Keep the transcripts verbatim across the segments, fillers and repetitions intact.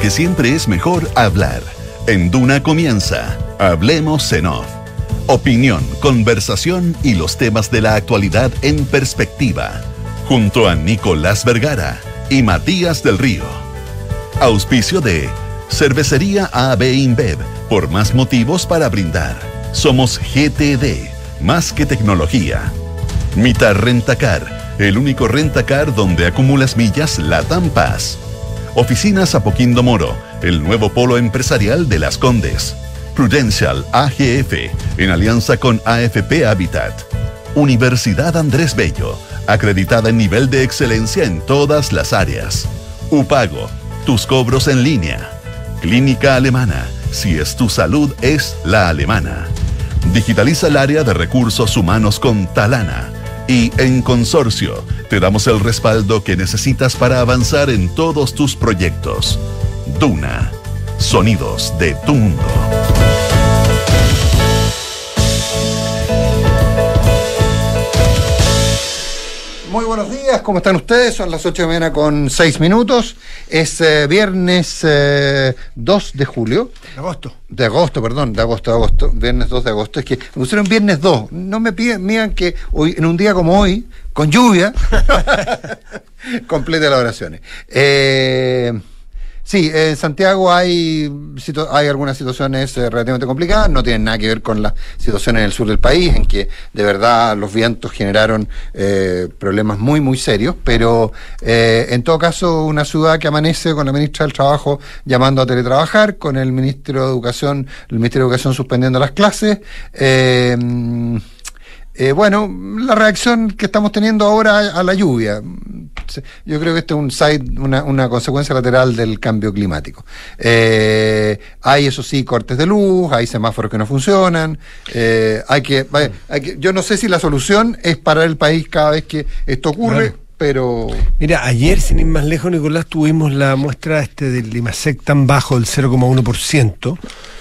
porque siempre es mejor hablar. En Duna comienza Hablemos en Off. Opinión, conversación y los temas de la actualidad en perspectiva. Junto a Nicolás Vergara y Matías del Río. Auspicio de Cervecería A B InBev, por más motivos para brindar. Somos G T D, más que tecnología. Mitar Rentacar, el único rentacar donde acumulas millas LATAM Pass. Oficinas Apoquindo Moro, el nuevo polo empresarial de Las Condes. Prudential A G F, en alianza con A F P Habitat. Universidad Andrés Bello, acreditada en nivel de excelencia en todas las áreas. Upago, tus cobros en línea. Clínica Alemana, si es tu salud es la alemana. Digitaliza el área de recursos humanos con Talana. Y en Consorcio, te damos el respaldo que necesitas para avanzar en todos tus proyectos. Duna, sonidos de tu mundo. Muy buenos días, ¿cómo están ustedes? Son las ocho de la mañana con seis minutos. Es eh, viernes eh, dos de julio. De agosto. De agosto, perdón, de agosto, de agosto. Viernes dos de agosto. Es que me pusieron viernes dos. No me piden, miran que hoy, en un día como hoy, con lluvia, complete las oraciones. Eh... Sí, en Santiago hay, hay algunas situaciones eh, relativamente complicadas, no tienen nada que ver con la situación en el sur del país, en que de verdad los vientos generaron eh, problemas muy, muy serios, pero eh, en todo caso una ciudad que amanece con la ministra del Trabajo llamando a teletrabajar, con el ministro de Educación, el Ministerio de Educación suspendiendo las clases. Eh, Eh, bueno, la reacción que estamos teniendo ahora a, a la lluvia. Yo creo que esto es un side, una, una consecuencia lateral del cambio climático. Eh, hay, eso sí, cortes de luz, hay semáforos que no funcionan. Eh, hay que, hay que, yo no sé si la solución es parar el país cada vez que esto ocurre. Claro. Pero... Mira, ayer, sin ir más lejos, Nicolás, tuvimos la muestra este del IMASEC tan bajo, del cero coma uno por ciento.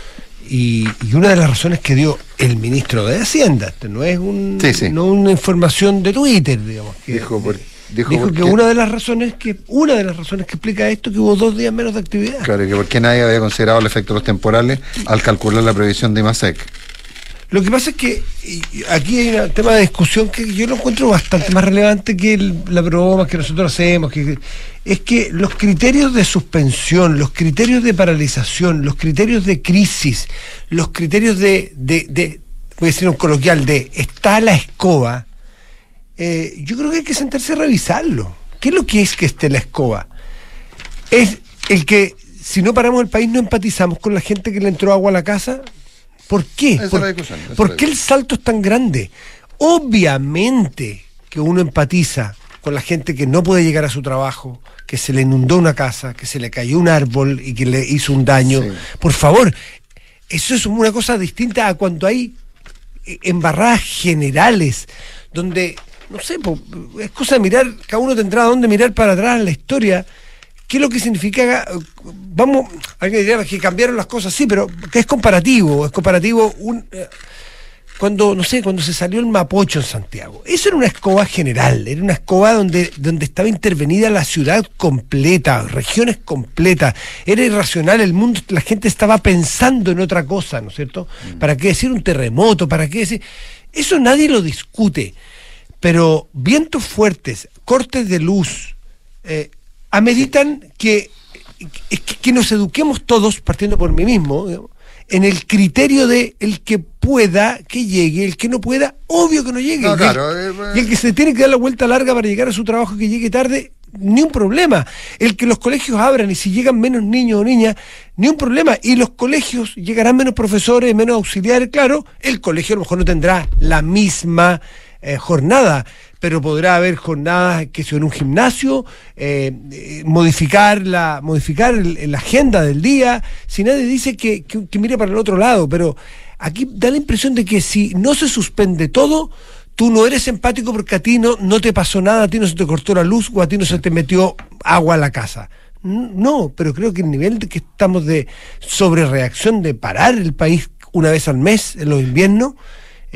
Y, y una de las razones que dio el ministro de Hacienda, este no es un, sí, sí. no una información de Twitter, digamos, que dijo, por, dijo, dijo que una de las razones que una de las razones que explica esto que hubo dos días menos de actividad. Claro, que porque nadie había considerado el efecto de los temporales al calcular la previsión de IMASEC. Lo que pasa es que aquí hay un tema de discusión que yo lo encuentro bastante más relevante que el, la broma que nosotros hacemos, que es que los criterios de suspensión, los criterios de paralización, los criterios de crisis, los criterios de, de, de voy a decir un coloquial, de está la escoba, eh, yo creo que hay que sentarse a revisarlo. ¿Qué es lo que es que esté la escoba? Es el que si no paramos el país no empatizamos con la gente que le entró agua a la casa. ¿Por qué? ¿Por, ¿por qué el salto es tan grande? Obviamente que uno empatiza con la gente que no puede llegar a su trabajo, que se le inundó una casa, que se le cayó un árbol y que le hizo un daño. Sí. Por favor, eso es una cosa distinta a cuando hay embarradas generales, donde, no sé, es cosa de mirar, cada uno tendrá dónde mirar para atrás en la historia. ¿Qué es lo que significa? Vamos, alguien diría que cambiaron las cosas, sí, pero que es comparativo, es comparativo un, eh, cuando, no sé, cuando se salió el Mapocho en Santiago. Eso era una escoba general, era una escoba donde, donde estaba intervenida la ciudad completa, regiones completas, era irracional el mundo, la gente estaba pensando en otra cosa, ¿no es cierto? Mm. ¿Para qué decir un terremoto? ¿Para qué decir? Eso nadie lo discute, pero vientos fuertes, cortes de luz, eh, ameritan que, que, que nos eduquemos todos, partiendo por mí mismo, digamos, en el criterio de el que pueda, que llegue, el que no pueda, obvio que no llegue. No, claro, y, el, eh, y el que se tiene que dar la vuelta larga para llegar a su trabajo, que llegue tarde, ni un problema. El que los colegios abran y si llegan menos niños o niñas, ni un problema. Y los colegios llegarán menos profesores, menos auxiliares, claro, el colegio a lo mejor no tendrá la misma eh, jornada, pero podrá haber jornadas que son en un gimnasio, eh, eh, modificar la modificar el, la agenda del día, si nadie dice que, que, que mire para el otro lado, pero aquí da la impresión de que si no se suspende todo, tú no eres empático porque a ti no, no te pasó nada, a ti no se te cortó la luz o a ti no se te metió agua a la casa. No, pero creo que el nivel de que estamos de sobrereacción, de parar el país una vez al mes en los inviernos,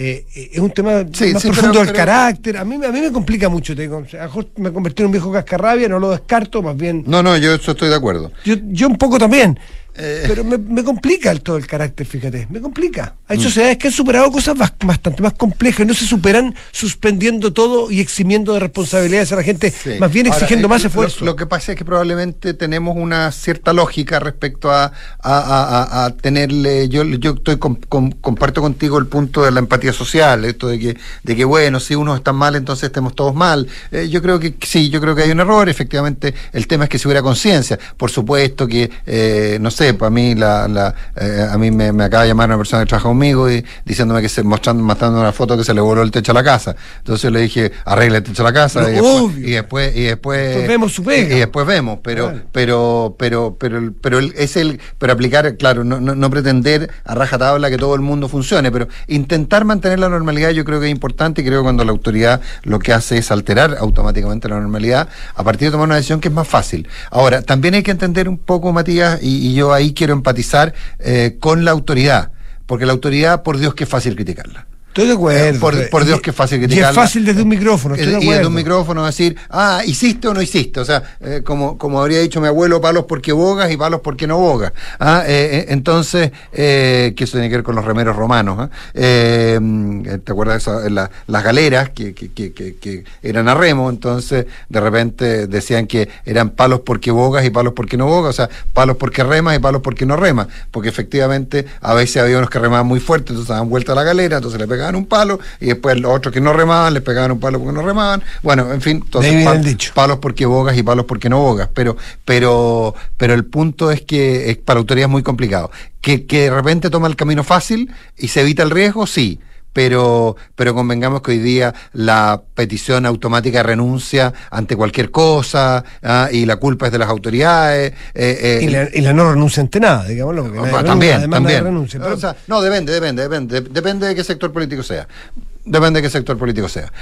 Eh, es un tema sí, más sí, profundo pero, del pero... carácter. A mí, a mí me complica mucho. Te digo. A lo mejor me convertí en un viejo cascarrabia, no lo descarto, más bien. No, no, yo eso estoy de acuerdo. Yo, yo un poco también. Eh... Pero me, me complica el, todo el carácter, fíjate. Me complica. Hay mm. sociedades que han superado cosas bastante más complejas y no se superan suspendiendo todo y eximiendo de responsabilidades a la gente, sí. más bien exigiendo Ahora, más esfuerzo. Lo, lo que pasa es que probablemente tenemos una cierta lógica respecto a, a, a, a tenerle. Yo, yo estoy con, con, comparto contigo el punto de la empatía social, esto de que, de que bueno, si unos están mal, entonces estemos todos mal. Eh, yo creo que sí, yo creo que hay un error. Efectivamente, el tema es que si hubiera conciencia. Por supuesto que, eh, no sé, para mí la, la eh, a mí me, me acaba de llamar una persona que trabaja conmigo y diciéndome que se mostrando, mostrando una foto que se le voló el techo a la casa. Entonces yo le dije, arregla el techo a la casa, y después, y después y después, después vemos su pega. Y después vemos, pero claro. pero pero pero pero el, es el pero aplicar, claro, no, no, no pretender a rajatabla que todo el mundo funcione, pero intentar mantener la normalidad yo creo que es importante, y creo que cuando la autoridad lo que hace es alterar automáticamente la normalidad a partir de tomar una decisión que es más fácil. Ahora, también hay que entender un poco, Matías, y, y yo ahí quiero empatizar eh, con la autoridad, porque la autoridad, por Dios, que es fácil criticarla. Estoy de acuerdo. Por, por Dios, que es fácil criticarla. Y es fácil desde un micrófono. Estoy de acuerdo. Y desde un micrófono decir, ah, ¿hiciste o no hiciste? O sea, eh, como, como habría dicho mi abuelo, palos porque bogas y palos porque no bogas. Ah, eh, entonces, eh, que eso tiene que ver con los remeros romanos. ¿eh? Eh, ¿Te acuerdas de eso? La, las galeras que, que, que, que, que eran a remo? Entonces, de repente decían que eran palos porque bogas y palos porque no bogas. O sea, palos porque remas y palos porque no remas. Porque efectivamente, a veces había unos que remaban muy fuerte, entonces daban vuelta a la galera, entonces le pegaban un palo, y después los otros que no remaban les pegaban un palo porque no remaban. Bueno, en fin, entonces, pal, palos porque bogas y palos porque no bogas. Pero, pero, pero el punto es que es, para la autoridad es muy complicado. Que, que de repente toma el camino fácil y se evita el riesgo, sí. Pero, pero convengamos que hoy día la petición automática de renuncia ante cualquier cosa, ¿ah? Y la culpa es de las autoridades. Eh, eh, y, la, y la no renuncia ante nada, digámoslo. Porque no, también, también. De renuncia, pero... o sea, no, depende, depende, depende. Depende de qué sector político sea. Depende de qué sector político sea.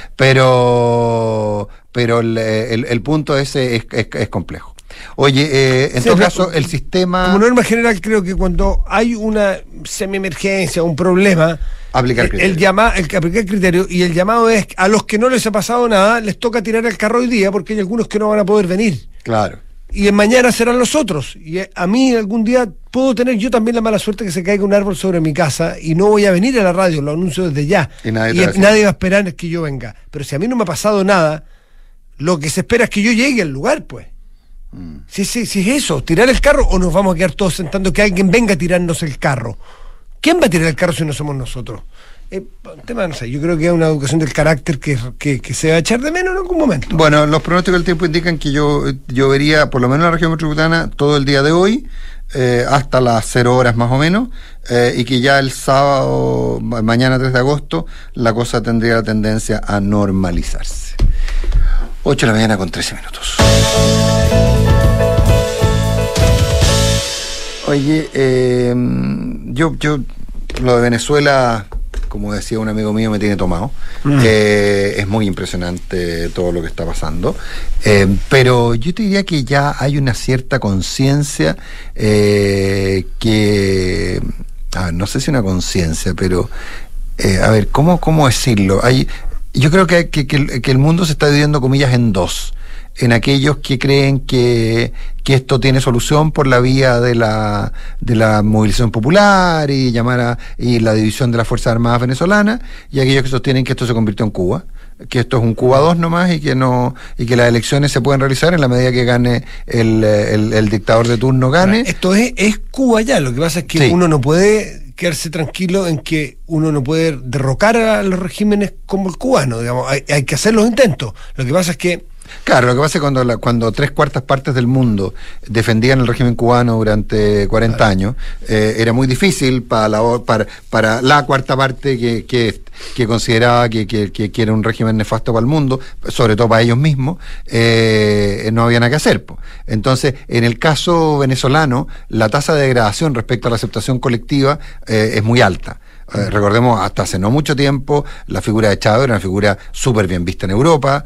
Pero, pero el, el, el punto ese es, es, es complejo. Oye, eh, en sí, todo caso, el sistema... Como norma general, creo que cuando hay una semi-emergencia, un problema... Aplicar el, el, llama, el aplicar criterio, y el llamado es a los que no les ha pasado nada, les toca tirar el carro hoy día, porque hay algunos que no van a poder venir. Claro. Y en mañana serán los otros. Y a mí algún día puedo tener yo también la mala suerte que se caiga un árbol sobre mi casa y no voy a venir a la radio, lo anuncio desde ya. Y nadie, y nadie va a esperar que yo venga. Pero si a mí no me ha pasado nada, lo que se espera es que yo llegue al lugar, pues. Mm. Si, si, si es eso, tirar el carro, o nos vamos a quedar todos sentando que alguien venga a tirarnos el carro. ¿Quién va a tirar el carro si no somos nosotros? Eh, tema, no sé, yo creo que es una educación del carácter que, que, que se va a echar de menos en algún momento. Bueno, los pronósticos del tiempo indican que yo, yo vería, por lo menos en la región metropolitana, todo el día de hoy, eh, hasta las cero horas más o menos, eh, y que ya el sábado, mañana tres de agosto, la cosa tendría la tendencia a normalizarse. ocho de la mañana con trece minutos. Oye, eh, yo, yo, lo de Venezuela, como decía un amigo mío, me tiene tomado. Mm. Eh, es muy impresionante todo lo que está pasando. Eh, pero yo te diría que ya hay una cierta conciencia eh, que... A ver, no sé si una conciencia, pero... Eh, a ver, ¿cómo, cómo decirlo? Hay, yo creo que, que, que, el, que el mundo se está dividiendo, comillas, en dos. En aquellos que creen que, que esto tiene solución por la vía de la de la movilización popular y llamar a y la división de las Fuerzas Armadas venezolanas, y aquellos que sostienen que esto se convirtió en Cuba, que esto es un Cuba dos nomás, y que no y que las elecciones se pueden realizar en la medida que gane el, el, el dictador de turno gane. Esto es, es Cuba ya, lo que pasa es que sí. Uno no puede quedarse tranquilo en que uno no puede derrocar a los regímenes como el cubano, digamos, hay, hay que hacer los intentos. Lo que pasa es que Claro, lo que pasa es que cuando, la, cuando tres cuartas partes del mundo defendían el régimen cubano durante cuarenta claro. años, eh, era muy difícil para la, para, para la cuarta parte que, que, que consideraba que, que, que era un régimen nefasto para el mundo, sobre todo para ellos mismos, eh, no había nada que hacer. Po. Entonces, en el caso venezolano, la tasa de degradación respecto a la aceptación colectiva eh, es muy alta. Eh, recordemos, hasta hace no mucho tiempo, la figura de Chávez era una figura súper bien vista en Europa,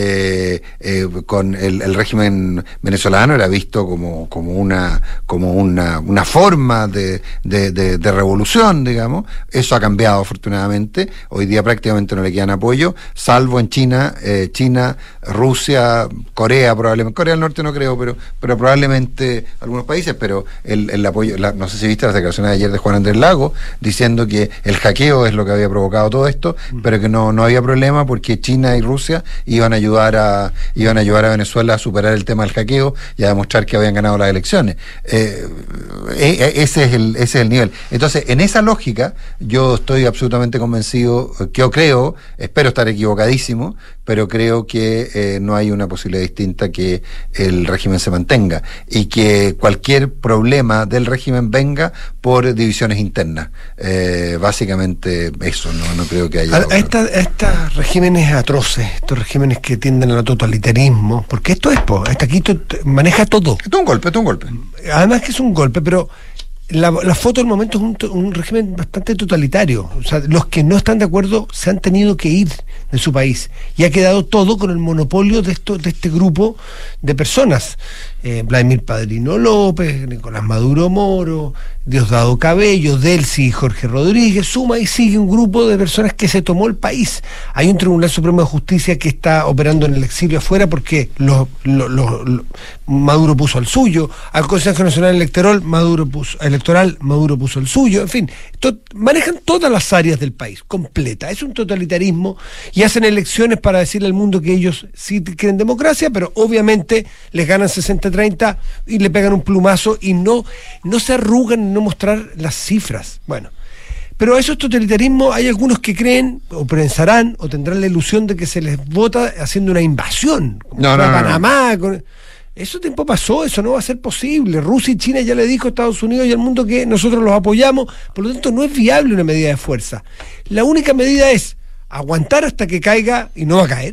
eh, eh, con el, el régimen venezolano era visto como, como una, como una, una forma de, de, de, de revolución, digamos. Eso ha cambiado afortunadamente. Hoy día prácticamente no le quedan apoyo, salvo en China, eh, China, Rusia, Corea probablemente, Corea del Norte no creo, pero, pero probablemente algunos países, pero el, el apoyo, la, no sé si viste las declaraciones de ayer de Juan Andrés Lagos, diciendo que el hackeo es lo que había provocado todo esto, mm. pero que no, no había problema porque China y Rusia iban a ayudar a, iban a ayudar a Venezuela a superar el tema del hackeo y a demostrar que habían ganado las elecciones. Eh, eh, ese es el, ese es el nivel. Entonces, en esa lógica, yo estoy absolutamente convencido, que yo creo, espero estar equivocadísimo, pero creo que eh, no hay una posibilidad distinta que el régimen se mantenga y que cualquier problema del régimen venga por divisiones internas. Eh, básicamente eso, no, no creo que haya... A, a estos regímenes atroces, estos regímenes que tienden al totalitarismo, porque esto es, po, hasta aquí to, maneja todo. Esto es un golpe, esto es un golpe. Además que es un golpe, pero... La, la foto del momento es un, un régimen bastante totalitario. O sea, los que no están de acuerdo se han tenido que ir de su país y ha quedado todo con el monopolio de esto, de este grupo de personas. Eh, Vladimir Padrino López, Nicolás Maduro Moro, Diosdado Cabello, Delcy y Jorge Rodríguez. Suma y sigue un grupo de personas que se tomó el país. Hay un Tribunal Supremo de Justicia que está operando en el exilio afuera porque los, los, los, los, Maduro puso al suyo. Al Consejo Nacional Electoral Maduro puso, electoral Maduro puso el suyo. En fin, to, manejan todas las áreas del país, completa. Es un totalitarismo y hacen elecciones para decirle al mundo que ellos sí quieren democracia, pero obviamente les ganan sesenta treinta y le pegan un plumazo y no, no se arrugan en no mostrar las cifras. Bueno, pero a esos totalitarismos hay algunos que creen o pensarán o tendrán la ilusión de que se les vota haciendo una invasión, como no, no, no, Panamá. No. Con... Eso tiempo pasó, eso no va a ser posible. Rusia y China ya le dijo a Estados Unidos y al mundo que nosotros los apoyamos, por lo tanto no es viable una medida de fuerza. La única medida es aguantar hasta que caiga, y no va a caer,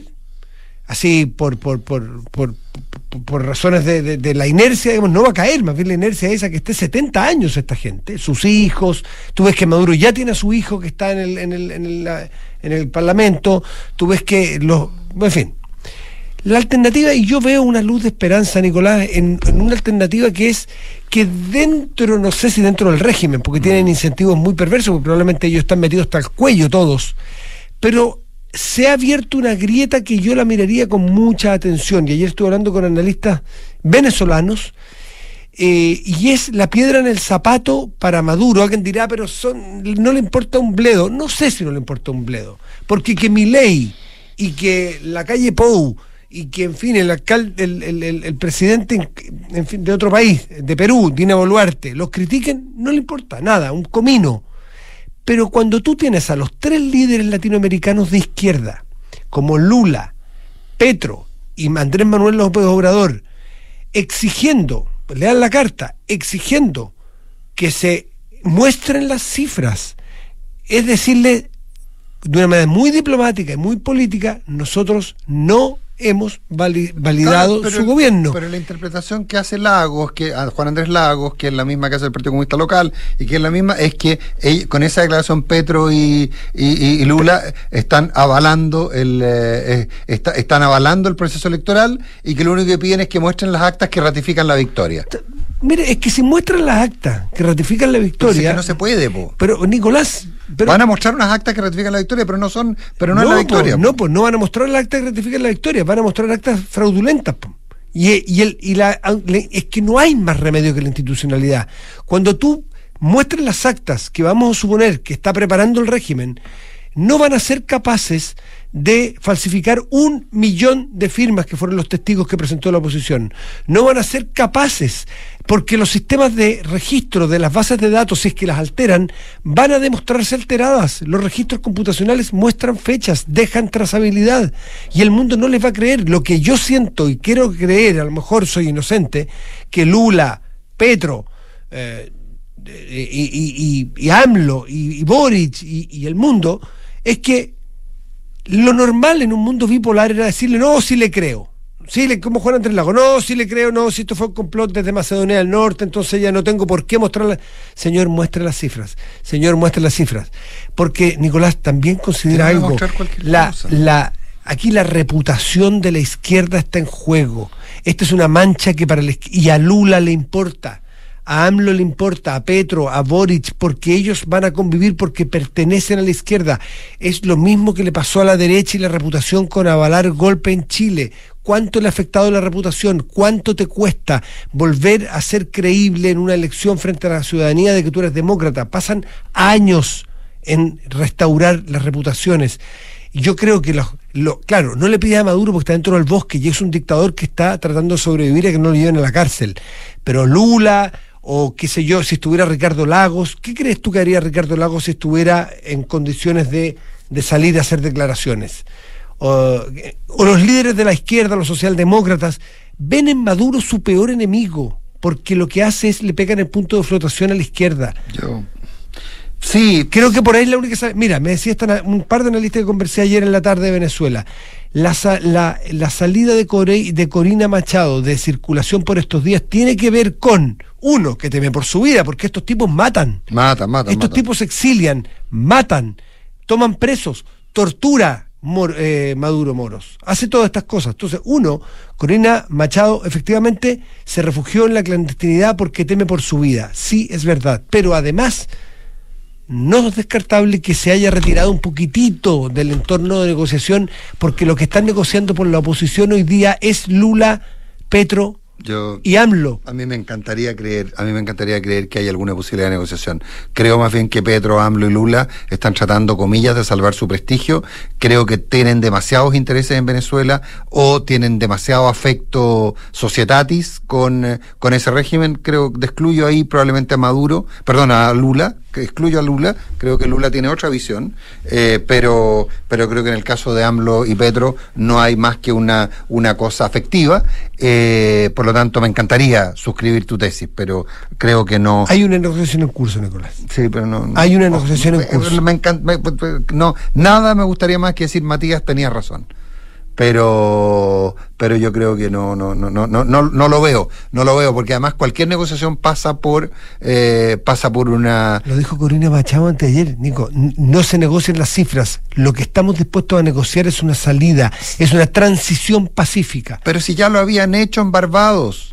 así por por por por, por, por razones de, de, de la inercia, digamos, no va a caer, más bien la inercia esa que esté setenta años esta gente, sus hijos. Tú ves que Maduro ya tiene a su hijo que está en el en el en el, en el Parlamento, tú ves que los, en fin, la alternativa, y yo veo una luz de esperanza, Nicolás, en, en una alternativa que es que dentro, no sé si dentro del régimen, porque tienen incentivos muy perversos, porque probablemente ellos están metidos hasta el cuello todos, pero se ha abierto una grieta que yo la miraría con mucha atención, y ayer estuve hablando con analistas venezolanos, eh, y es la piedra en el zapato para Maduro. Alguien dirá, pero son, no le importa un bledo. No sé si no le importa un bledo, porque que Milei y que la calle Pou y que, en fin, el alcalde, el, el, el, el presidente en, en fin, de otro país, de Perú, Dina Boluarte, los critiquen, no le importa nada, un comino. Pero cuando tú tienes a los tres líderes latinoamericanos de izquierda, como Lula, Petro y Andrés Manuel López Obrador, exigiendo, lean la carta, exigiendo que se muestren las cifras, es decirle, de una manera muy diplomática y muy política, nosotros no hemos vali- validado claro, su gobierno. Pero la interpretación que hace Lagos, que a Juan Andrés Lagos, que es la misma que hace el Partido Comunista Local, y que es la misma, es que ella, con esa declaración Petro y, y, y Lula están avalando el eh, está, están avalando el proceso electoral, y que lo único que piden es que muestren las actas que ratifican la victoria. Mire, es que si muestran las actas que ratifican la victoria... Pues es que no se puede, po. Pero, Nicolás... Pero, van a mostrar unas actas que ratifican la victoria, pero no son, pero no, no es la victoria. Po, no, pues no van a mostrar las actas que ratifican la victoria, van a mostrar actas fraudulentas. Po. Y, y, el, y la, es que no hay más remedio que la institucionalidad. Cuando tú muestres las actas que vamos a suponer que está preparando el régimen, no van a ser capaces de falsificar un millón de firmas que fueron los testigos que presentó la oposición. No van a ser capaces, porque los sistemas de registro de las bases de datos, si es que las alteran, van a demostrarse alteradas. Los registros computacionales muestran fechas, dejan trazabilidad, y el mundo no les va a creer. Lo que yo siento y quiero creer, a lo mejor soy inocente, que Lula, Petro, eh, y, y, y, y AMLO, y, y Boric, y, y el mundo, es que lo normal en un mundo bipolar era decirle, no, sí le creo. Sí, le, como Juan Andrés Lago, no, sí le creo, no, si esto fue un complot desde Macedonia del Norte, entonces ya no tengo por qué mostrarla. Señor, muestre las cifras. Señor, muestre las cifras. Porque Nicolás también considera algo. La, la, aquí la reputación de la izquierda está en juego. Esta es una mancha que para la izquierda, y a Lula le importa. A AMLO le importa, a Petro, a Boric, porque ellos van a convivir porque pertenecen a la izquierda. Es lo mismo que le pasó a la derecha y la reputación con avalar golpe en Chile. ¿Cuánto le ha afectado la reputación? ¿Cuánto te cuesta volver a ser creíble en una elección frente a la ciudadanía de que tú eres demócrata? Pasan años en restaurar las reputaciones. Yo creo que, lo, lo, claro, no le pides a Maduro porque está dentro del bosque y es un dictador que está tratando de sobrevivir a que no lo lleven a la cárcel. Pero Lula... o qué sé yo, si estuviera Ricardo Lagos, ¿qué crees tú que haría Ricardo Lagos si estuviera en condiciones de, de salir a hacer declaraciones? O, o los líderes de la izquierda, los socialdemócratas, ven en Maduro su peor enemigo, porque lo que hace es le pegan el punto de flotación a la izquierda. Yo... Sí, creo que por ahí es la única... Mira, me decía esta, un par de analistas que conversé ayer en la tarde de Venezuela. La, la, la salida de, Core, de Corina Machado de circulación por estos días tiene que ver con, uno, que teme por su vida, porque estos tipos matan. Matan, matan. Estos matan. tipos exilian, matan, toman presos, tortura Mor, eh, Maduro Moros. Hace todas estas cosas. Entonces, uno, Corina Machado efectivamente se refugió en la clandestinidad porque teme por su vida. Sí, es verdad. Pero además... no es descartable que se haya retirado un poquitito del entorno de negociación, porque lo que están negociando por la oposición hoy día es Lula, Petro Yo, y AMLO. A mí me encantaría creer, a mí me encantaría creer que hay alguna posibilidad de negociación. Creo más bien que Petro, AMLO y Lula están tratando, comillas, de salvar su prestigio. Creo que tienen demasiados intereses en Venezuela o tienen demasiado afecto societatis con, con ese régimen. Creo que excluyo ahí probablemente a Maduro, perdón, a Lula. Que excluyo a Lula, creo que Lula tiene otra visión, eh, pero pero creo que en el caso de AMLO y Petro no hay más que una, una cosa afectiva, eh, por lo tanto me encantaría suscribir tu tesis, pero creo que no... Hay una negociación en curso, Nicolás. Sí, pero no... no hay una negociación oh, en curso. Me encanta, me, no, nada me gustaría más que decir, Matías, tenías razón. Pero pero yo creo que no no no no no no lo veo, no lo veo, porque además cualquier negociación pasa por eh, pasa por una... Lo dijo Corina Machado anteayer, Nico, no se negocian las cifras, lo que estamos dispuestos a negociar es una salida, es una transición pacífica. Pero si ya lo habían hecho en Barbados.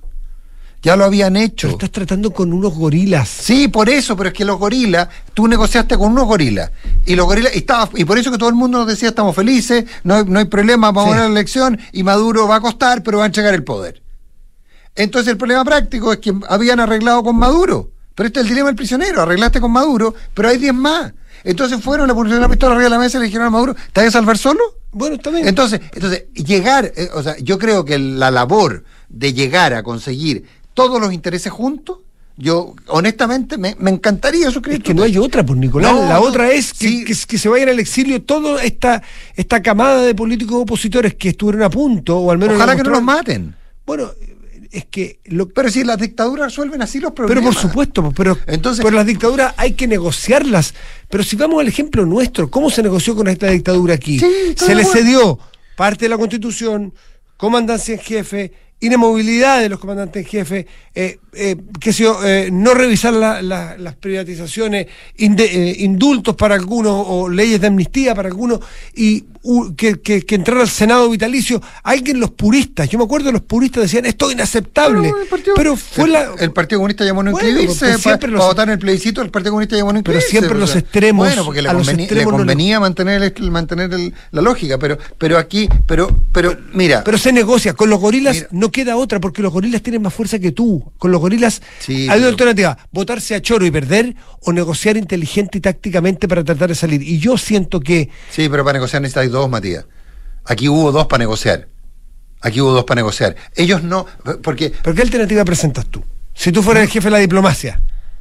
Ya lo habían hecho. Pero estás tratando con unos gorilas. Sí, por eso, pero es que los gorilas, tú negociaste con unos gorilas. Y los gorilas, y, estaba, y por eso que todo el mundo nos decía, estamos felices, no hay, no hay problema, vamos sí. a ganar la elección, y Maduro va a costar, pero va a entregar el poder. Entonces el problema práctico es que habían arreglado con Maduro. Pero este es el dilema del prisionero, arreglaste con Maduro, pero hay diez más. Entonces fueron, le pusieron la pistola arriba de la mesa y le dijeron a Maduro, ¿te vas a salvar solo? Bueno, está bien. Entonces, entonces llegar, eh, o sea, yo creo que la labor de llegar a conseguir todos los intereses juntos, yo honestamente me, me encantaría suscribir. Es que no hay otra, pues, Nicolás. No, la no, otra es que, sí. que, que se vayan al exilio toda esta, esta camada de políticos opositores que estuvieron a punto, o al menos... Ojalá que no los maten. Bueno, es que... Lo... Pero si las dictaduras resuelven así los problemas. Pero por supuesto, pero, Entonces, pero las dictaduras hay que negociarlas. Pero si vamos al ejemplo nuestro, ¿cómo se negoció con esta dictadura aquí? Sí, se le cedió parte de la Constitución, comandancia en jefe, inamovilidad de los comandantes en jefe, eh, eh, que se, eh, no revisar la, la, las privatizaciones, inde, eh, indultos para algunos o leyes de amnistía para algunos, y uh, que, que, que entrara al Senado vitalicio. Alguien, los puristas, yo me acuerdo de los puristas decían esto es inaceptable, pero, partido, pero fue el, la... El Partido Comunista llamó a no bueno, inscribirse, para pa los, votar en el plebiscito, el Partido Comunista llamó a no inscribirse. Pero siempre o sea, los extremos... Bueno, porque le, a conveni, los extremos le convenía no, mantener, el, mantener el, la lógica, pero pero aquí, pero pero mira... Pero se negocia, con los gorilas mira, no queda otra, porque los gorilas tienen más fuerza que tú. Con los gorilas sí, hay una pero... alternativa, votarse a choro y perder, o negociar inteligente y tácticamente para tratar de salir. Y yo siento que... Sí, pero para negociar necesitáis dos, Matías. Aquí hubo dos para negociar. Aquí hubo dos para negociar. Ellos no... porque ¿Pero qué alternativa presentas tú? Si tú fueras el jefe de la diplomacia.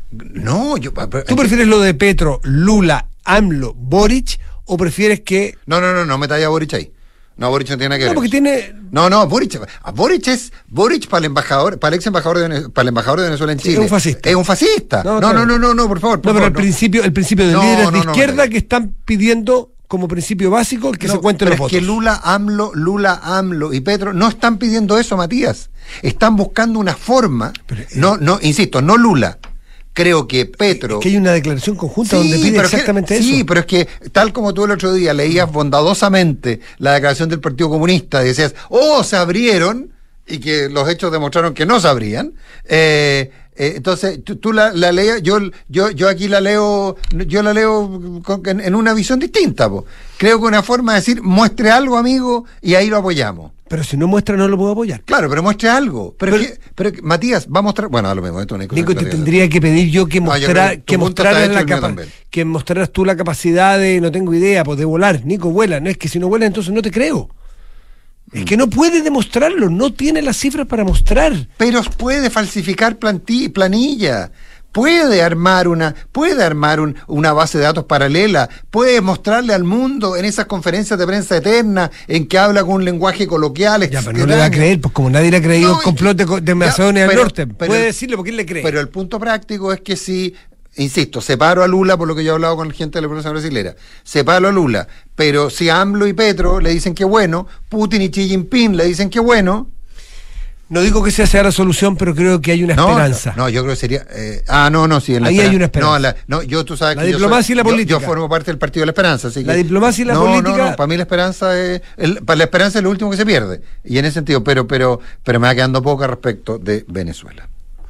No, yo... Pero, ¿tú prefieres lo de Petro, Lula, AMLO, Boric, o prefieres que... No, no, no, no metáis a Boric ahí. No, Boric no tiene nada que ver. No, porque tiene... No, no, Boric, Boric es Boric para el embajador, para el ex embajador de Venezuela, para el embajador de Venezuela en Chile. Sí, es un fascista. Es un fascista. No, no, no, no, no, no por favor. Por no, pero favor, el no. principio, el principio de no, líderes no, de no, izquierda no, que están pidiendo como principio básico el que no, se cuenten pero los es votos. que Lula, AMLO, Lula, AMLO y Petro no están pidiendo eso, Matías. Están buscando una forma. Pero, eh, no, no, insisto, no Lula. Creo que Petro... Es que hay una declaración conjunta sí, donde pide pero exactamente que, eso. Sí, pero es que tal como tú el otro día leías bondadosamente la declaración del Partido Comunista y decías, oh, se abrieron, y que los hechos demostraron que no se abrían, eh, eh, entonces tú, tú la, la leías, yo, yo, yo aquí la leo, yo la leo con, en, en una visión distinta, po. Creo que una forma de decir, muestre algo, amigo, y ahí lo apoyamos. Pero si no muestra, no lo puedo apoyar. Claro, pero muestre algo. Pero, pero, que, pero Matías, va a mostrar. Bueno, a lo mismo, esto es una Nico, te tendría que pedir yo que, mostrar, no, que, mostraras la capa, que mostraras tú la capacidad de, no tengo idea, pues de volar. Nico, vuela. No es que si no vuela, entonces no te creo. Mm. Es que no puede demostrarlo, no tiene las cifras para mostrar. Pero puede falsificar planti, planilla. Puede armar una, puede armar un, una base de datos paralela, puede mostrarle al mundo en esas conferencias de prensa eterna en que habla con un lenguaje coloquial. Ya, pero no le va a creer, pues como nadie le ha creído no, el complot de, de Macedonia del Norte, pero, puede decirle porque él le cree. Pero el punto práctico es que si, insisto, separo a Lula, por lo que yo he hablado con la gente de la prensa brasilera, separo a Lula, pero si AMLO y Petro le dicen que bueno, Putin y Xi Jinping le dicen que bueno. No digo que esa sea la solución, pero creo que hay una no, esperanza. No, no, yo creo que sería... Eh, ah, no, no, sí. En la Ahí hay una esperanza. No, la, no, yo, tú sabes la que diplomacia yo soy, y la política. Yo, yo formo parte del Partido de la Esperanza, así que... La diplomacia y la no, política... No, no, para mí la esperanza es... El, para la esperanza es lo último que se pierde. Y en ese sentido, pero, pero, pero me va quedando poca respecto de Venezuela.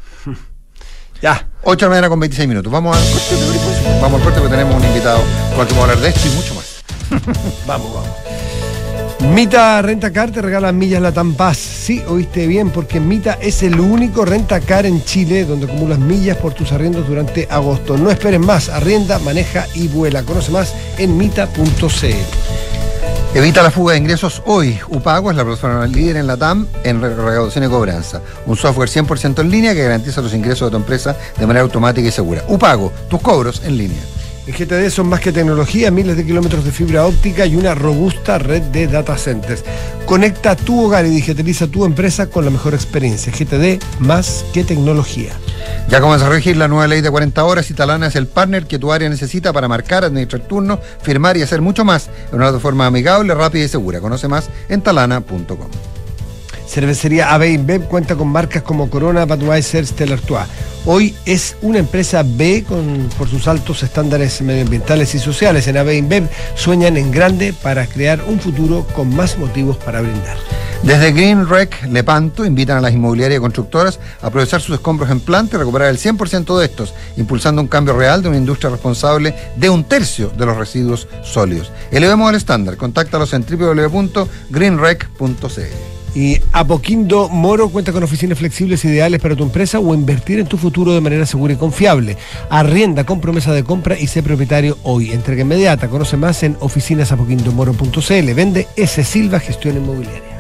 Ya. ocho de la mañana con veintiséis minutos. Vamos al corte, vamos al corte porque tenemos un invitado con el que vamos a hablar de esto y mucho más. Vamos, vamos. Mita Rentacar te regala millas Latam Paz. Sí, oíste bien, porque Mita es el único rentacar en Chile donde acumulas millas por tus arriendos durante agosto. No esperes más, arrienda, maneja y vuela. Conoce más en mita punto c l. Evita la fuga de ingresos hoy. Upago es la plataforma líder en Latam en recaudación y cobranza. Un software cien por ciento en línea que garantiza los ingresos de tu empresa de manera automática y segura. Upago, tus cobros en línea. En G T D son más que tecnología, miles de kilómetros de fibra óptica y una robusta red de data centers. Conecta tu hogar y digitaliza tu empresa con la mejor experiencia. G T D, más que tecnología. Ya comienza a regir la nueva ley de cuarenta horas y Talana es el partner que tu área necesita para marcar, administrar turnos, firmar y hacer mucho más en una plataforma amigable, rápida y segura. Conoce más en talana punto com. Cervecería A B InBev cuenta con marcas como Corona, Budweiser, Stella Artois. Hoy es una empresa B con, por sus altos estándares medioambientales y sociales. En A B InBev sueñan en grande para crear un futuro con más motivos para brindar. Desde Green Rec Lepanto invitan a las inmobiliarias y constructoras a aprovechar sus escombros en planta y recuperar el cien por ciento de estos, impulsando un cambio real de una industria responsable de un tercio de los residuos sólidos. Elevemos el estándar. Contáctalos en doble u doble u doble u punto green rec punto c l. Y Apoquindo Moro cuenta con oficinas flexibles ideales para tu empresa o invertir en tu futuro de manera segura y confiable. Arrienda con promesa de compra y sé propietario hoy. Entrega inmediata. Conoce más en oficinas apoquindo moro punto c l. Vende S. Silva Gestión Inmobiliaria.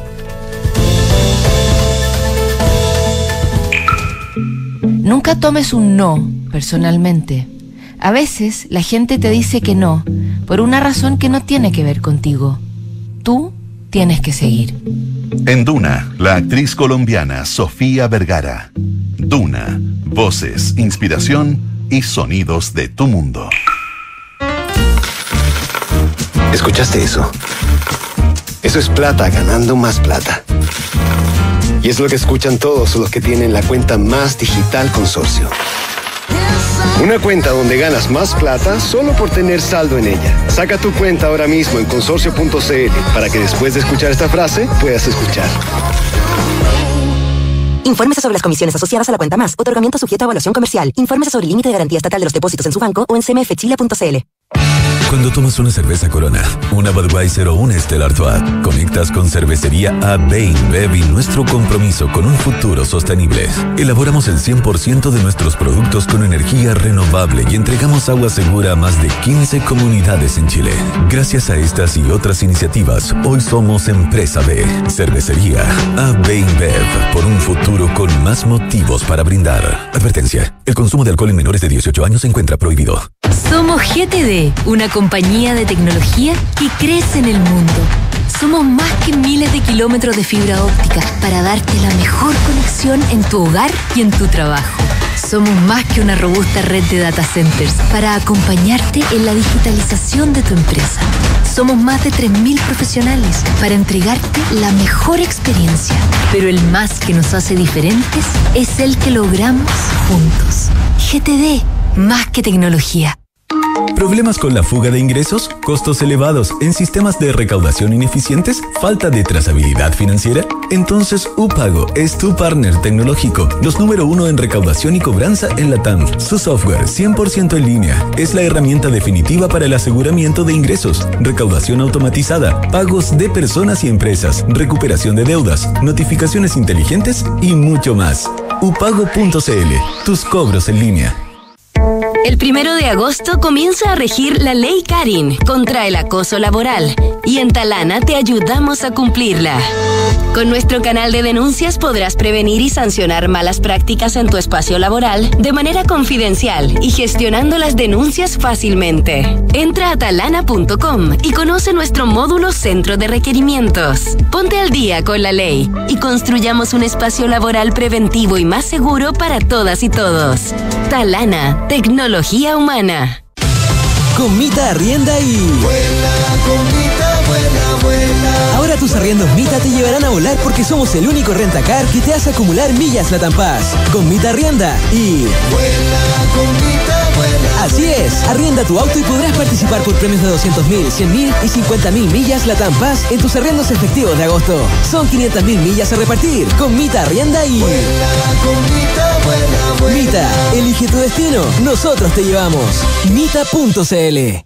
Nunca tomes un no personalmente. A veces la gente te dice que no por una razón que no tiene que ver contigo. Tú tienes que seguir. En Duna, la actriz colombiana Sofía Vergara. Duna, voces, inspiración y sonidos de tu mundo. ¿Escuchaste eso? Eso es plata ganando más plata. Y es lo que escuchan todos los que tienen la cuenta Más Digital Consorcio. Una cuenta donde ganas más plata solo por tener saldo en ella. Saca tu cuenta ahora mismo en consorcio punto c l para que después de escuchar esta frase puedas escuchar. Infórmese sobre las comisiones asociadas a la cuenta Más. Otorgamiento sujeto a evaluación comercial. Infórmese sobre el límite de garantía estatal de los depósitos en su banco o en c m f chile punto c l. Cuando tomas una cerveza Corona, una Budweiser o una Stella Artois, conectas con Cervecería A B InBev y nuestro compromiso con un futuro sostenible. Elaboramos el cien por ciento de nuestros productos con energía renovable y entregamos agua segura a más de quince comunidades en Chile. Gracias a estas y otras iniciativas, hoy somos Empresa B. Cervecería A B InBev, por un futuro con más motivos para brindar. Advertencia, el consumo de alcohol en menores de dieciocho años se encuentra prohibido. Somos G T D, una compañía de tecnología que crece en el mundo. Somos más que miles de kilómetros de fibra óptica para darte la mejor conexión en tu hogar y en tu trabajo. Somos más que una robusta red de data centers para acompañarte en la digitalización de tu empresa. Somos más de tres mil profesionales para entregarte la mejor experiencia. Pero el más que nos hace diferentes es el que logramos juntos. G T D, más que tecnología. ¿Problemas con la fuga de ingresos? ¿Costos elevados en sistemas de recaudación ineficientes? ¿Falta de trazabilidad financiera? Entonces UPago es tu partner tecnológico, los número uno en recaudación y cobranza en la T A M. Su software cien por ciento en línea es la herramienta definitiva para el aseguramiento de ingresos, recaudación automatizada, pagos de personas y empresas, recuperación de deudas, notificaciones inteligentes y mucho más. upago punto c l, tus cobros en línea. El primero de agosto comienza a regir la Ley Karin contra el acoso laboral y en Talana te ayudamos a cumplirla. Con nuestro canal de denuncias podrás prevenir y sancionar malas prácticas en tu espacio laboral de manera confidencial y gestionando las denuncias fácilmente. Entra a talana punto com y conoce nuestro módulo Centro de Requerimientos. Ponte al día con la ley y construyamos un espacio laboral preventivo y más seguro para todas y todos. Talana, tecnología humana. Con Mita arrienda y... Vuela, con Mita, vuela, vuela. Ahora tus arriendos Mita te llevarán a volar porque somos el único rentacar que te hace acumular millas LATAM Pass. Con Mita arrienda y... Vuela, con Mita, vuela. Así es, arrienda tu auto y podrás participar por premios de doscientos mil, cien mil y cincuenta mil millas LATAM Pass en tus arriendos efectivos de agosto. Son quinientas mil millas a repartir. Con Mita arrienda y... Vuela, con Mita, vuela, vuela. Mita, elige tu destino. Nosotros te llevamos. Mita punto c l.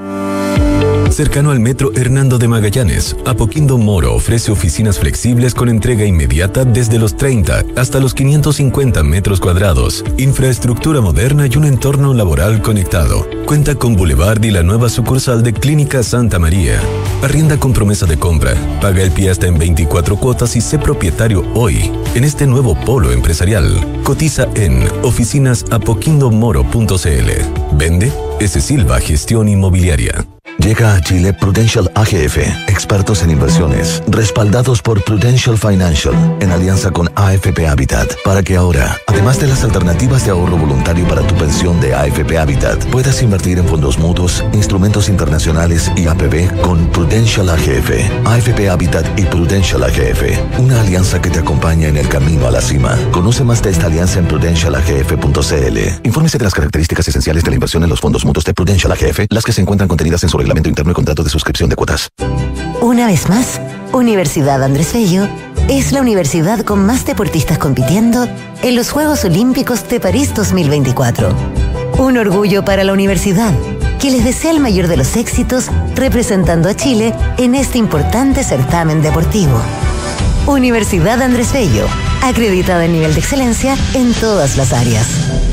Cercano al metro Hernando de Magallanes, Apoquindo Moro ofrece oficinas flexibles con entrega inmediata desde los treinta hasta los quinientos cincuenta metros cuadrados, infraestructura moderna y un entorno laboral conectado. Cuenta con Boulevard y la nueva sucursal de Clínica Santa María. Arrienda con promesa de compra, paga el pie hasta en veinticuatro cuotas y sé propietario hoy en este nuevo polo empresarial. Cotiza en oficinas apoquindo moro punto c l. Vende S. Silva Gestión Inmobiliaria. Llega a Chile Prudential A G F, expertos en inversiones, respaldados por Prudential Financial, en alianza con A F P Habitat, para que ahora, además de las alternativas de ahorro voluntario para tu pensión de A F P Habitat, puedas invertir en fondos mutuos, instrumentos internacionales y A P B con Prudential A G F, A F P Habitat y Prudential A G F, una alianza que te acompaña en el camino a la cima. Conoce más de esta alianza en prudential a g f punto c l. Infórmese de las características esenciales de la inversión en los fondos mutuos de Prudential A G F, las que se encuentran contenidas en su reglamento interno y contrato de suscripción de cuotas. Una vez más, Universidad Andrés Bello es la universidad con más deportistas compitiendo en los Juegos Olímpicos de París dos mil veinticuatro. Un orgullo para la universidad, que les desea el mayor de los éxitos representando a Chile en este importante certamen deportivo. Universidad Andrés Bello, acreditada en nivel de excelencia en todas las áreas.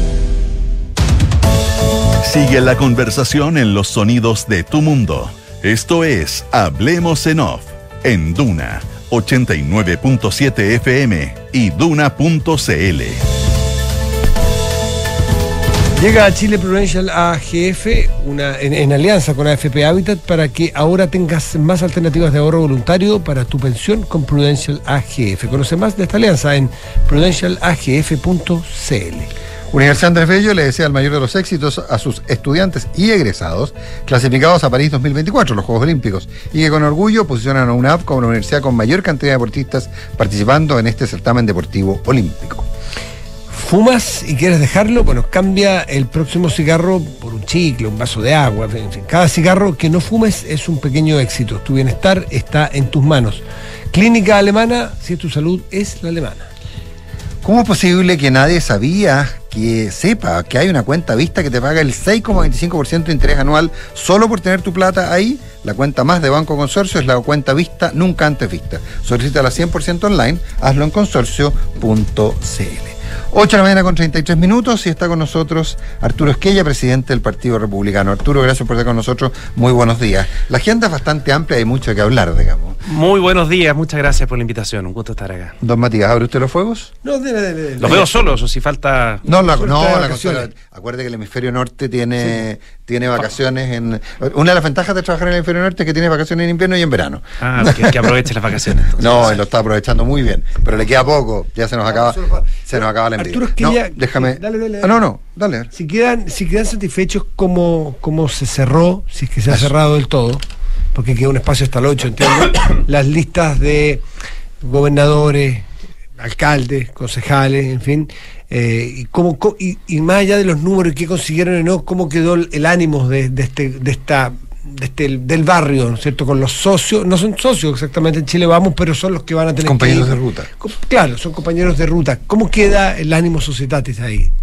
Sigue la conversación en los sonidos de tu mundo. Esto es Hablemos en Off, en Duna ochenta y nueve punto siete F M y duna punto c l. Llega a Chile Prudential A G F una, en, en alianza con A F P Habitat para que ahora tengas más alternativas de ahorro voluntario para tu pensión con Prudential A G F. Conoce más de esta alianza en prudential a g f punto c l. Universidad Andrés Bello le desea el mayor de los éxitos a sus estudiantes y egresados clasificados a París dos mil veinticuatro, los Juegos Olímpicos, y que con orgullo posicionan a UNAV como la universidad con mayor cantidad de deportistas participando en este certamen deportivo olímpico. ¿Fumas y quieres dejarlo? Bueno, cambia el próximo cigarro por un chicle, un vaso de agua, en fin. Cada cigarro que no fumes es un pequeño éxito. Tu bienestar está en tus manos. Clínica Alemana, si es tu salud, es la alemana. ¿Cómo es posible que nadie sabía, que sepa que hay una cuenta vista que te paga el seis coma veinticinco por ciento de interés anual solo por tener tu plata ahí? La cuenta más de Banco Consorcio es la cuenta vista nunca antes vista. Solicítala cien por ciento online, hazlo en consorcio punto c l. ocho de la mañana con treinta y tres minutos y está con nosotros Arturo Esquella, presidente del Partido Republicano. Arturo, gracias por estar con nosotros. Muy buenos días. La agenda es bastante amplia, hay mucho que hablar, digamos. Muy buenos días, muchas gracias por la invitación. Un gusto estar acá. Don Matías, ¿abre usted los fuegos? No, dele, dele, dele. Los veo solos, o si falta... No, la, no, la cosa, acuerde que el hemisferio norte tiene, sí. tiene vacaciones en... Una de las ventajas de trabajar en el hemisferio norte es que tiene vacaciones en invierno y en verano. Ah, que, que aproveche las vacaciones. Entonces. No, él lo está aprovechando muy bien, pero le queda poco, ya se nos acaba, se nos acaba la Arturo, es que no, ya, déjame. Dale, dale, dale. Ah, no, no, dale. Si quedan, si quedan satisfechos como, como se cerró, si es que se ha cerrado del todo, porque queda un espacio hasta el ocho, entiendo, las listas de gobernadores, alcaldes, concejales, en fin, eh, y, cómo, y, y más allá de los números que consiguieron y no, cómo quedó el, el ánimo de, de, este, de esta de este, del barrio, ¿no es cierto? Con los socios, no son socios exactamente en Chile Vamos, pero son los que van a tener compañeros que ir, de ruta. Claro, son compañeros de ruta. ¿Cómo queda el ánimo societatis ahí?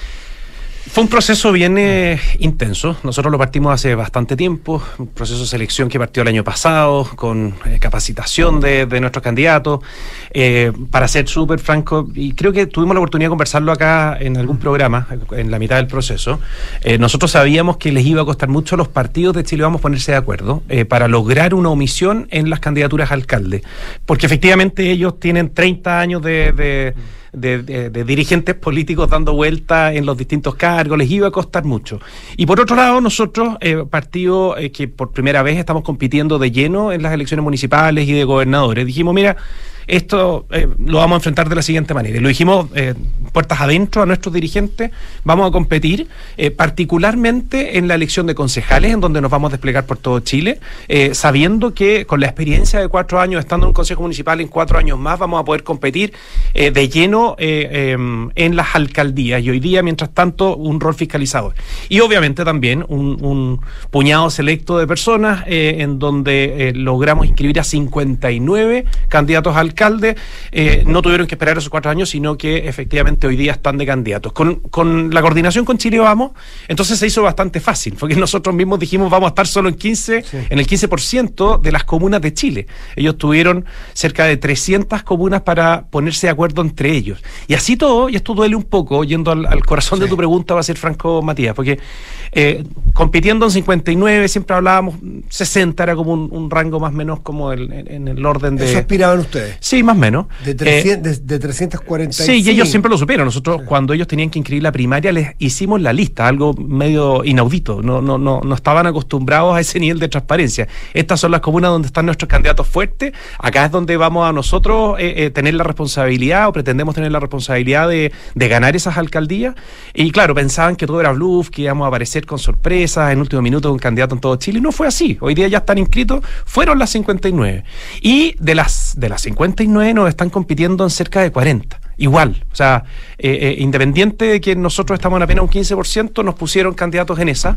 Fue un proceso bien eh, intenso. Nosotros lo partimos hace bastante tiempo, un proceso de selección que partió el año pasado, con eh, capacitación de, de nuestros candidatos. Eh, para ser súper franco, y creo que tuvimos la oportunidad de conversarlo acá en algún programa, en la mitad del proceso, eh, nosotros sabíamos que les iba a costar mucho a los partidos de Chile Vamos ponerse de acuerdo eh, para lograr una omisión en las candidaturas a alcalde, porque efectivamente ellos tienen treinta años de... de De, de, de dirigentes políticos dando vuelta en los distintos cargos, les iba a costar mucho. Y por otro lado, nosotros, eh, partido eh, que por primera vez estamos compitiendo de lleno en las elecciones municipales y de gobernadores, dijimos, mira, esto eh, lo vamos a enfrentar de la siguiente manera. Y lo dijimos eh, puertas adentro a nuestros dirigentes, vamos a competir eh, particularmente en la elección de concejales, en donde nos vamos a desplegar por todo Chile, eh, sabiendo que con la experiencia de cuatro años, estando en un consejo municipal en cuatro años más, vamos a poder competir eh, de lleno eh, eh, en las alcaldías. Y hoy día, mientras tanto, un rol fiscalizador. Y obviamente también un, un puñado selecto de personas eh, en donde eh, logramos inscribir a cincuenta y nueve candidatos a alcalde, eh, no tuvieron que esperar esos cuatro años, sino que efectivamente hoy día están de candidatos. Con, con la coordinación con Chile Vamos, entonces se hizo bastante fácil, porque nosotros mismos dijimos vamos a estar solo en quince, sí. en el quince por ciento de las comunas de Chile. Ellos tuvieron cerca de trescientas comunas para ponerse de acuerdo entre ellos. Y así todo, y esto duele un poco, yendo al, al corazón sí. de tu pregunta, va a ser franco, Matías, porque eh, compitiendo en cincuenta y nueve, siempre hablábamos, sesenta era como un, un rango más o menos como el, en, en el orden de... ¿Eso aspiraban ustedes? Sí, más o menos. De, trescientos, eh, de, de trescientos cuarenta y cinco. Sí, y ellos siempre lo supieron. Nosotros, sí. cuando ellos tenían que inscribir la primaria, les hicimos la lista, algo medio inaudito. No, no, no, no estaban acostumbrados a ese nivel de transparencia. Estas son las comunas donde están nuestros candidatos fuertes. Acá es donde vamos a nosotros eh, eh, tener la responsabilidad, o pretendemos tener la responsabilidad de, de ganar esas alcaldías. Y claro, pensaban que todo era bluff, que íbamos a aparecer con sorpresas en último minuto de un candidato en todo Chile. Y no fue así. Hoy día ya están inscritos, fueron las cincuenta y nueve. Y de las, de las cincuenta y nueve nos están compitiendo en cerca de cuarenta. Igual, o sea, eh, eh, independiente de que nosotros estamos en apenas un quince por ciento, nos pusieron candidatos en esa,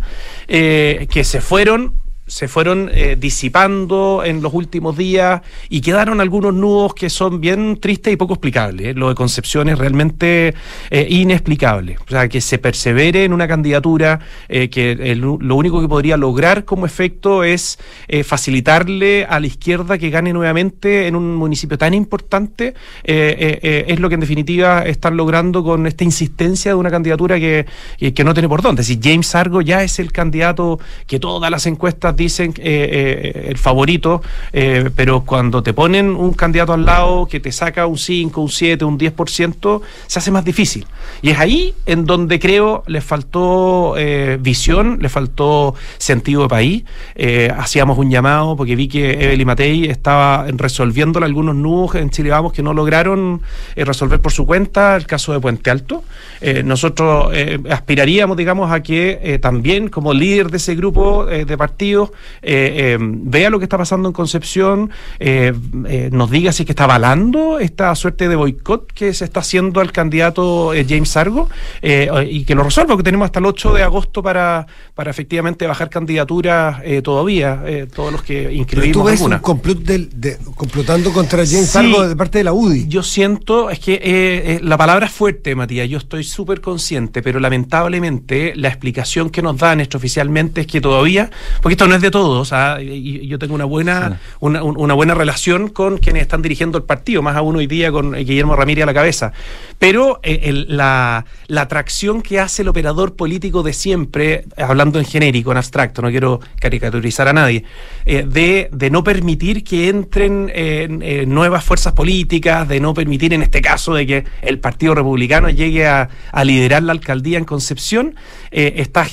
eh, que se fueron... se fueron eh, disipando en los últimos días y quedaron algunos nudos que son bien tristes y poco explicables. ¿eh? Lo de Concepción es realmente eh, inexplicable. O sea, que se persevere en una candidatura eh, que el, lo único que podría lograr como efecto es eh, facilitarle a la izquierda que gane nuevamente en un municipio tan importante, eh, eh, eh, es lo que en definitiva están logrando con esta insistencia de una candidatura que, que, que no tiene por dónde. Si James Sargo ya es el candidato que todas las encuestas dicen eh, eh, el favorito, eh, pero cuando te ponen un candidato al lado que te saca un cinco, un siete, un diez por ciento, se hace más difícil. Y es ahí en donde creo les faltó eh, visión, les faltó sentido de país. Eh, hacíamos un llamado porque vi que Evelyn Matei estaba resolviéndole algunos nudos en Chile Vamos que no lograron eh, resolver por su cuenta, el caso de Puente Alto. Eh, nosotros eh, aspiraríamos, digamos, a que eh, también como líder de ese grupo eh, de partidos Eh, eh, vea lo que está pasando en Concepción, eh, eh, nos diga si es que está avalando esta suerte de boicot que se está haciendo al candidato eh, James Sargo, eh, y que lo resuelva, porque tenemos hasta el ocho de agosto para, para efectivamente bajar candidaturas eh, todavía, eh, todos los que inscribimos. ¿Tú ves alguna. un complot de, de, complotando contra James sí, Sargo de parte de la U D I? Yo siento, es que eh, eh, la palabra es fuerte, Matías, yo estoy súper consciente, pero lamentablemente la explicación que nos dan extraoficialmente es que todavía, porque esto no es de todos, ¿ah? y yo tengo una buena sí. una, una buena relación con quienes están dirigiendo el partido, más aún hoy día con Guillermo Ramírez a la cabeza, pero eh, el, la, la atracción que hace el operador político de siempre, hablando en genérico, en abstracto, no quiero caricaturizar a nadie, eh, de, de no permitir que entren eh, eh, nuevas fuerzas políticas, de no permitir en este caso de que el Partido Republicano llegue a, a liderar la alcaldía en Concepción, eh, está,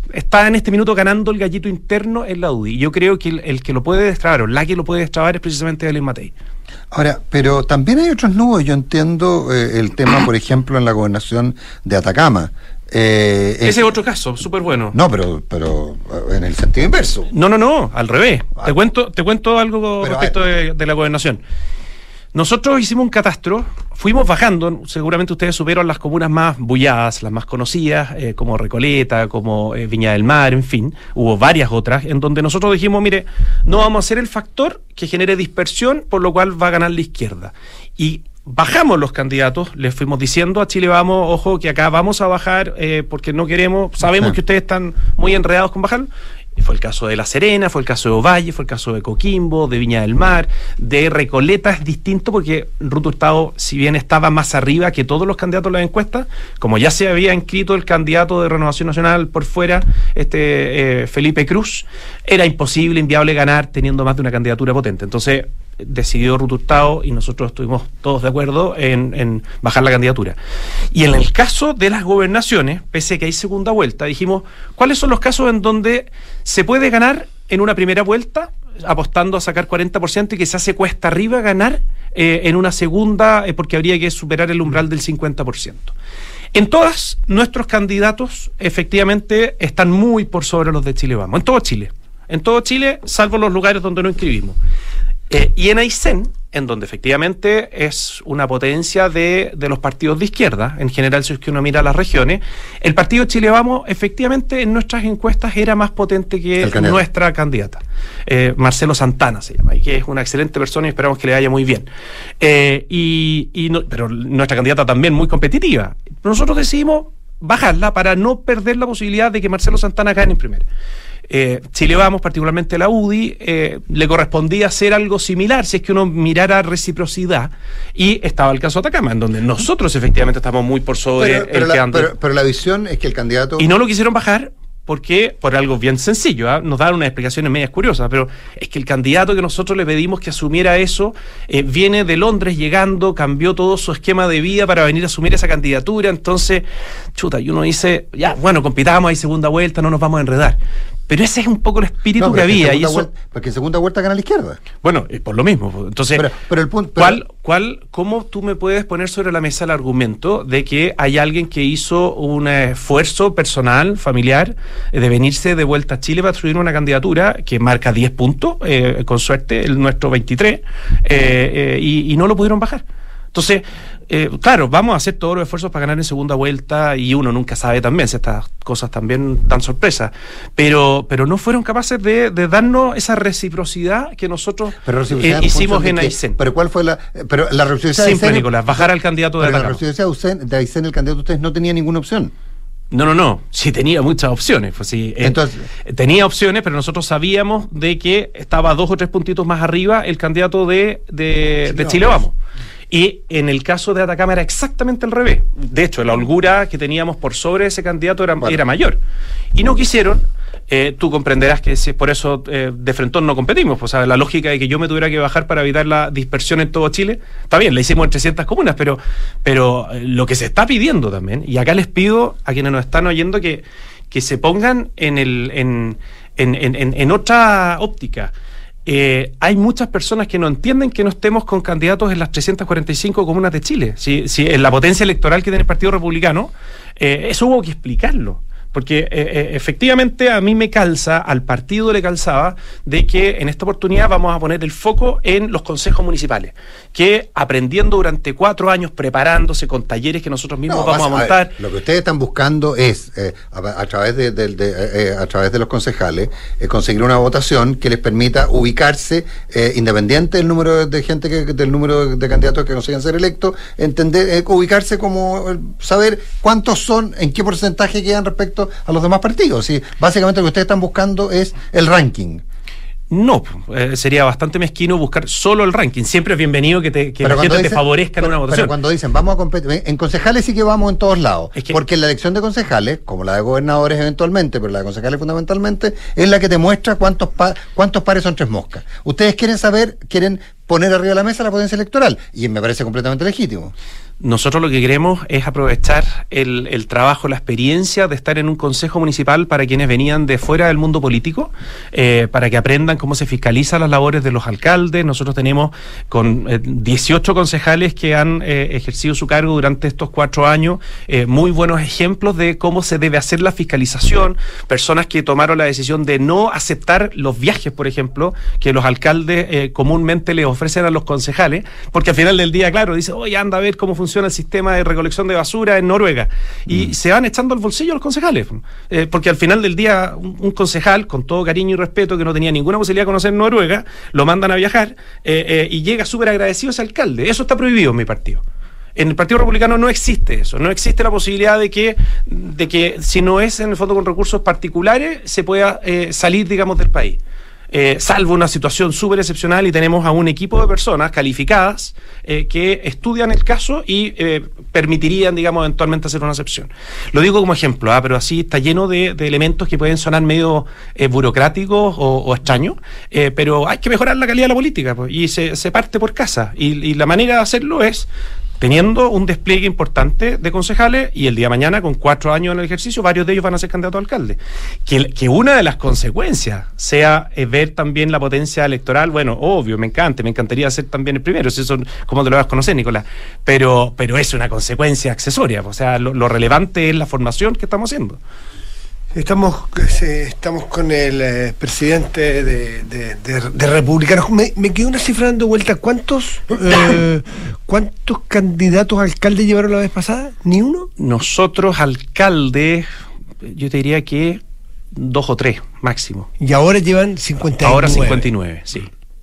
está en este minuto ganando el gallito interno en la U D I. Yo creo que el, el que lo puede destrabar, o la que lo puede destrabar, es precisamente Belén Matei. Ahora, pero también hay otros nudos. Yo entiendo eh, el tema, por ejemplo, en la gobernación de Atacama. Eh, Ese es eh, otro caso, súper bueno. No, pero pero en el sentido inverso. No, no, no, al revés. Ah. Te cuento te cuento algo pero respecto hay... de, de la gobernación. Nosotros hicimos un catastro, fuimos bajando, seguramente ustedes supieron las comunas más bulladas, las más conocidas, eh, como Recoleta, como eh, Viña del Mar, en fin, hubo varias otras, en donde nosotros dijimos, mire, no vamos a ser el factor que genere dispersión, por lo cual va a ganar la izquierda. Y bajamos los candidatos, les fuimos diciendo a Chile Vamos, ojo, que acá vamos a bajar, eh, porque no queremos, sabemos que ustedes están muy enredados con bajarlo. Fue el caso de La Serena, fue el caso de Ovalle, fue el caso de Coquimbo, de Viña del Mar, de Recoleta. Es distinto porque Ruth Hurtado, si bien estaba más arriba que todos los candidatos de las encuestas, como ya se había inscrito el candidato de Renovación Nacional por fuera, este eh, Felipe Cruz, era imposible, inviable ganar teniendo más de una candidatura potente. Entonces decidió Ruth Hurtado y nosotros estuvimos todos de acuerdo en, en bajar la candidatura. Y en el caso de las gobernaciones, pese a que hay segunda vuelta, dijimos, ¿cuáles son los casos en donde se puede ganar en una primera vuelta, apostando a sacar cuarenta por ciento, y que se hace cuesta arriba ganar eh, en una segunda, eh, porque habría que superar el umbral del cincuenta por ciento? En todas, nuestros candidatos efectivamente están muy por sobre los de Chile Vamos, en todo Chile. En todo Chile, salvo los lugares donde no inscribimos. Eh, y en Aysén, en donde efectivamente es una potencia de, de los partidos de izquierda, en general si es que uno mira las regiones, el partido Chile Vamos efectivamente en nuestras encuestas era más potente que nuestra candidata, eh, Marcelo Santana se llama, y que es una excelente persona y esperamos que le vaya muy bien. Eh, y, y no, pero nuestra candidata también muy competitiva. Nosotros decidimos bajarla para no perder la posibilidad de que Marcelo Santana gane en primera. Eh, Chile Vamos, particularmente la U D I, eh, le correspondía hacer algo similar si es que uno mirara reciprocidad, y estaba el caso de Atacama, en donde nosotros efectivamente estamos muy por sobre pero, pero el la, que antes. Pero, pero la visión es que el candidato... Y no lo quisieron bajar porque, por algo bien sencillo, ¿eh? Nos dan unas explicaciones medias curiosas, pero es que el candidato que nosotros le pedimos que asumiera eso eh, viene de Londres llegando, cambió todo su esquema de vida para venir a asumir esa candidatura, entonces, chuta, y uno dice, ya, bueno, compitamos, hay segunda vuelta, no nos vamos a enredar. Pero ese es un poco el espíritu no, que había. Y eso, vuelta, porque en segunda vuelta gana la izquierda. Bueno, es por lo mismo. Entonces, pero, pero el punto, pero, ¿cuál, cuál, ¿cómo tú me puedes poner sobre la mesa el argumento de que hay alguien que hizo un esfuerzo personal, familiar, de venirse de vuelta a Chile para construir una candidatura que marca diez puntos, eh, con suerte, el nuestro veintitrés, eh, eh, y, y no lo pudieron bajar? Entonces, eh, claro, vamos a hacer todos los esfuerzos para ganar en segunda vuelta, y uno nunca sabe también si estas cosas también dan sorpresa, pero pero no fueron capaces de, de darnos esa reciprocidad que nosotros eh, hicimos en Aysén. Pero ¿cuál fue la pero la reciprocidad? Simple, de Aysén, Nicolás, bajar al candidato de Atacama. La reciprocidad de Aysén, el candidato de ustedes no tenía ninguna opción. No, no, no, sí tenía muchas opciones, pues sí, entonces eh, tenía opciones, pero nosotros sabíamos de que estaba dos o tres puntitos más arriba el candidato de, de, Chile, de Chile Vamos. Y en el caso de Atacama era exactamente al revés. De hecho, la holgura que teníamos por sobre ese candidato era, bueno. era mayor. Y no quisieron. Eh, tú comprenderás que si por eso eh, de frentón no competimos. Pues, ¿sabes? La lógica de que yo me tuviera que bajar para evitar la dispersión en todo Chile, está bien, la hicimos en trescientas comunas, pero, pero lo que se está pidiendo también, y acá les pido a quienes nos están oyendo que, que se pongan en, el, en, en, en, en otra óptica. Eh, hay muchas personas que no entienden que no estemos con candidatos en las trescientas cuarenta y cinco comunas de Chile. Si, si en la potencia electoral que tiene el Partido Republicano, eh, eso hubo que explicarlo. Porque eh, efectivamente a mí me calza, al partido le calzaba, de que en esta oportunidad vamos a poner el foco en los consejos municipales, que aprendiendo durante cuatro años, preparándose con talleres que nosotros mismos no, vamos a montar. A ver, lo que ustedes están buscando es, eh, a, a través de, de, de, eh, a través de los concejales, eh, conseguir una votación que les permita ubicarse, eh, independiente del número de, de gente, que, del número de candidatos que consigan ser electos, entender, eh, ubicarse como, eh, saber cuántos son, en qué porcentaje quedan respecto a los demás partidos. ¿Sí? Básicamente lo que ustedes están buscando es el ranking. No, eh, sería bastante mezquino buscar solo el ranking. Siempre es bienvenido que, te, que la gente dicen, te favorezca pero, en una votación. Pero cuando dicen vamos a competir, en concejales sí que vamos en todos lados, es que, porque la elección de concejales, como la de gobernadores eventualmente, pero la de concejales fundamentalmente, es la que te muestra cuántos pa, cuántos pares son tres moscas. Ustedes quieren saber, quieren poner arriba de la mesa la potencia electoral, y me parece completamente legítimo. Nosotros lo que queremos es aprovechar el, el trabajo, la experiencia de estar en un consejo municipal para quienes venían de fuera del mundo político, eh, para que aprendan cómo se fiscalizan las labores de los alcaldes. Nosotros tenemos con eh, dieciocho concejales que han eh, ejercido su cargo durante estos cuatro años, eh, muy buenos ejemplos de cómo se debe hacer la fiscalización, personas que tomaron la decisión de no aceptar los viajes, por ejemplo, que los alcaldes eh, comúnmente les ofrecen a los concejales, porque al final del día, claro, dice, oye, anda a ver cómo funciona el sistema de recolección de basura en Noruega, y mm. se van echando al bolsillo los concejales, eh, porque al final del día un, un concejal, con todo cariño y respeto, que no tenía ninguna posibilidad de conocer Noruega, lo mandan a viajar eh, eh, y llega súper agradecido ese alcalde. Eso está prohibido en mi partido. En el Partido Republicano no existe eso, no existe la posibilidad de que, de que si no es en el fondo con recursos particulares, se pueda eh, salir, digamos, del país. Eh, salvo una situación súper excepcional, y tenemos a un equipo de personas calificadas eh, que estudian el caso y eh, permitirían, digamos, eventualmente hacer una excepción. Lo digo como ejemplo, ¿ah? Pero así está lleno de, de elementos que pueden sonar medio eh, burocráticos o, o extraños, eh, pero hay que mejorar la calidad de la política, pues, y se, se parte por casa, y, y la manera de hacerlo es teniendo un despliegue importante de concejales, y el día de mañana, con cuatro años en el ejercicio, varios de ellos van a ser candidatos a alcalde. Que, que una de las consecuencias sea eh, ver también la potencia electoral, bueno, obvio, me encanta, me encantaría ser también el primero, si eso, como te lo vas a conocer, Nicolás, pero, pero es una consecuencia accesoria, o sea, lo, lo relevante es la formación que estamos haciendo. Estamos, estamos con el eh, presidente de, de, de, de Republicanos. Me, me quedó una cifra dando vuelta. ¿Cuántos eh, cuántos candidatos a alcalde llevaron la vez pasada? ¿Ni uno? Nosotros, alcaldes, yo te diría que dos o tres máximo. Y ahora llevan cincuenta y nueve. Ahora cincuenta y nueve, sí.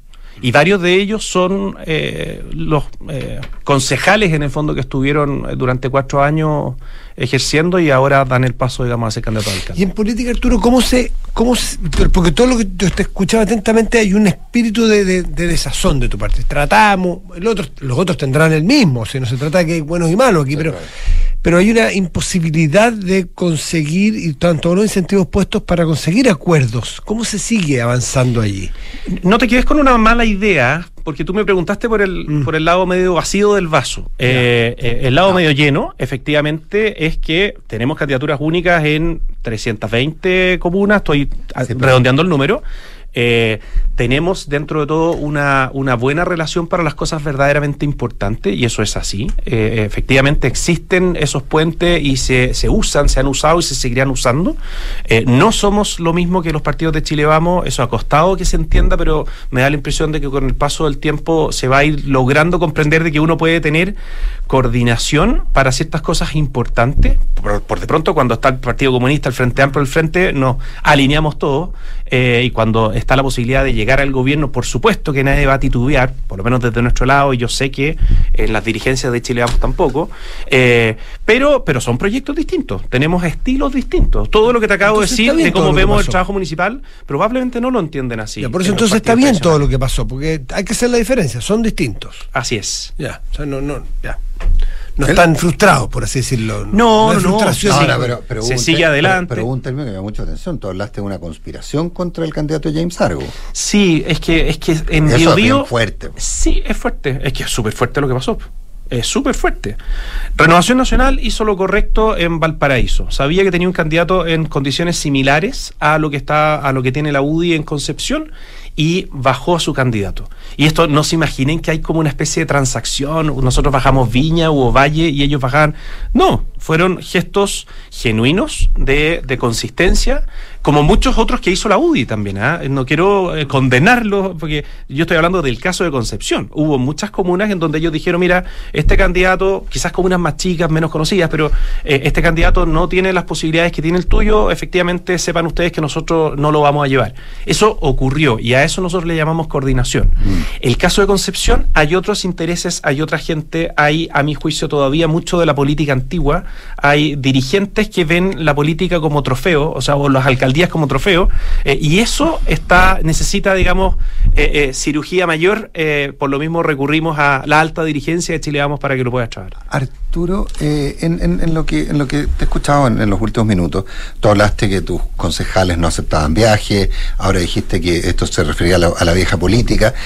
Y varios de ellos son eh, los eh, concejales, en el fondo, que estuvieron durante cuatro años ejerciendo y ahora dan el paso, digamos, a ser candidato a alcalde. Y en política, Arturo, ¿cómo se, cómo se, porque todo lo que yo te escuchaba atentamente, hay un espíritu de, de, de desazón de tu parte. Tratamos, el otro, los otros tendrán el mismo, o sea, no se trata de que hay buenos y malos aquí, sí, pero... Claro. Pero hay una imposibilidad de conseguir, y están todos los incentivos puestos para conseguir acuerdos. ¿Cómo se sigue avanzando allí? No te quedes con una mala idea, porque tú me preguntaste por el, mm. por el lado medio vacío del vaso. Eh, eh, el lado no. medio lleno, efectivamente, es que tenemos candidaturas únicas en trescientas veinte comunas, estoy sí, redondeando el número. Eh, tenemos dentro de todo una, una buena relación para las cosas verdaderamente importantes, y eso es así. Eh, efectivamente existen esos puentes y se, se usan, se han usado y se seguirán usando. Eh, no somos lo mismo que los partidos de Chile Vamos, eso ha costado que se entienda, pero me da la impresión de que con el paso del tiempo se va a ir logrando comprender de que uno puede tener coordinación para ciertas cosas importantes. Por, por de pronto, cuando está el Partido Comunista, el Frente Amplio, el Frente, nos alineamos todos, eh, y cuando está la posibilidad de llegar al gobierno, por supuesto que nadie va a titubear, por lo menos desde nuestro lado, y yo sé que en las dirigencias de Chile Vamos tampoco, eh, pero, pero son proyectos distintos, tenemos estilos distintos. Todo lo que te acabo de decir de cómo vemos el trabajo municipal, probablemente no lo entienden así. Ya, por eso entonces está bien todo lo que pasó, porque hay que hacer la diferencia, son distintos. Así es. Ya, o sea, no, no, ya. No están frustrados, por así decirlo. No, no, no. no, no pero, pero se sigue adelante. Pregúntame, que me da mucha atención. Tú hablaste de una conspiración contra el candidato James Argo. Sí, es que, es que en Eso Bio es Bio, bien fuerte. Sí, es fuerte. Es que es súper fuerte lo que pasó. Es súper fuerte. Renovación Nacional hizo lo correcto en Valparaíso. Sabía que tenía un candidato en condiciones similares a lo que está, a lo que tiene la U D I en Concepción, y bajó a su candidato. Y esto, no se imaginen que hay como una especie de transacción, nosotros bajamos Viña o Valle y ellos bajaban. No, fueron gestos genuinos de, de consistencia, como muchos otros que hizo la U D I también. ¿eh? No quiero eh, condenarlo, porque yo estoy hablando del caso de Concepción. Hubo muchas comunas en donde ellos dijeron, mira, este candidato, quizás comunas más chicas, menos conocidas, pero eh, este candidato no tiene las posibilidades que tiene el tuyo, efectivamente sepan ustedes que nosotros no lo vamos a llevar. Eso ocurrió, y a eso nosotros le llamamos coordinación. Mm. El caso de Concepción, hay otros intereses, hay otra gente, hay, a mi juicio, todavía mucho de la política antigua, hay dirigentes que ven la política como trofeo, o sea, o las alcaldías como trofeo, eh, y eso está necesita, digamos, eh, eh, cirugía mayor, eh, por lo mismo recurrimos a la alta dirigencia de Chile Vamos para que lo pueda trabajar. Arturo, eh, en, en, en, lo que, en lo que te he escuchado en, en los últimos minutos, tú hablaste que tus concejales no aceptaban viajes, ahora dijiste que esto se refería a la, a la vieja política.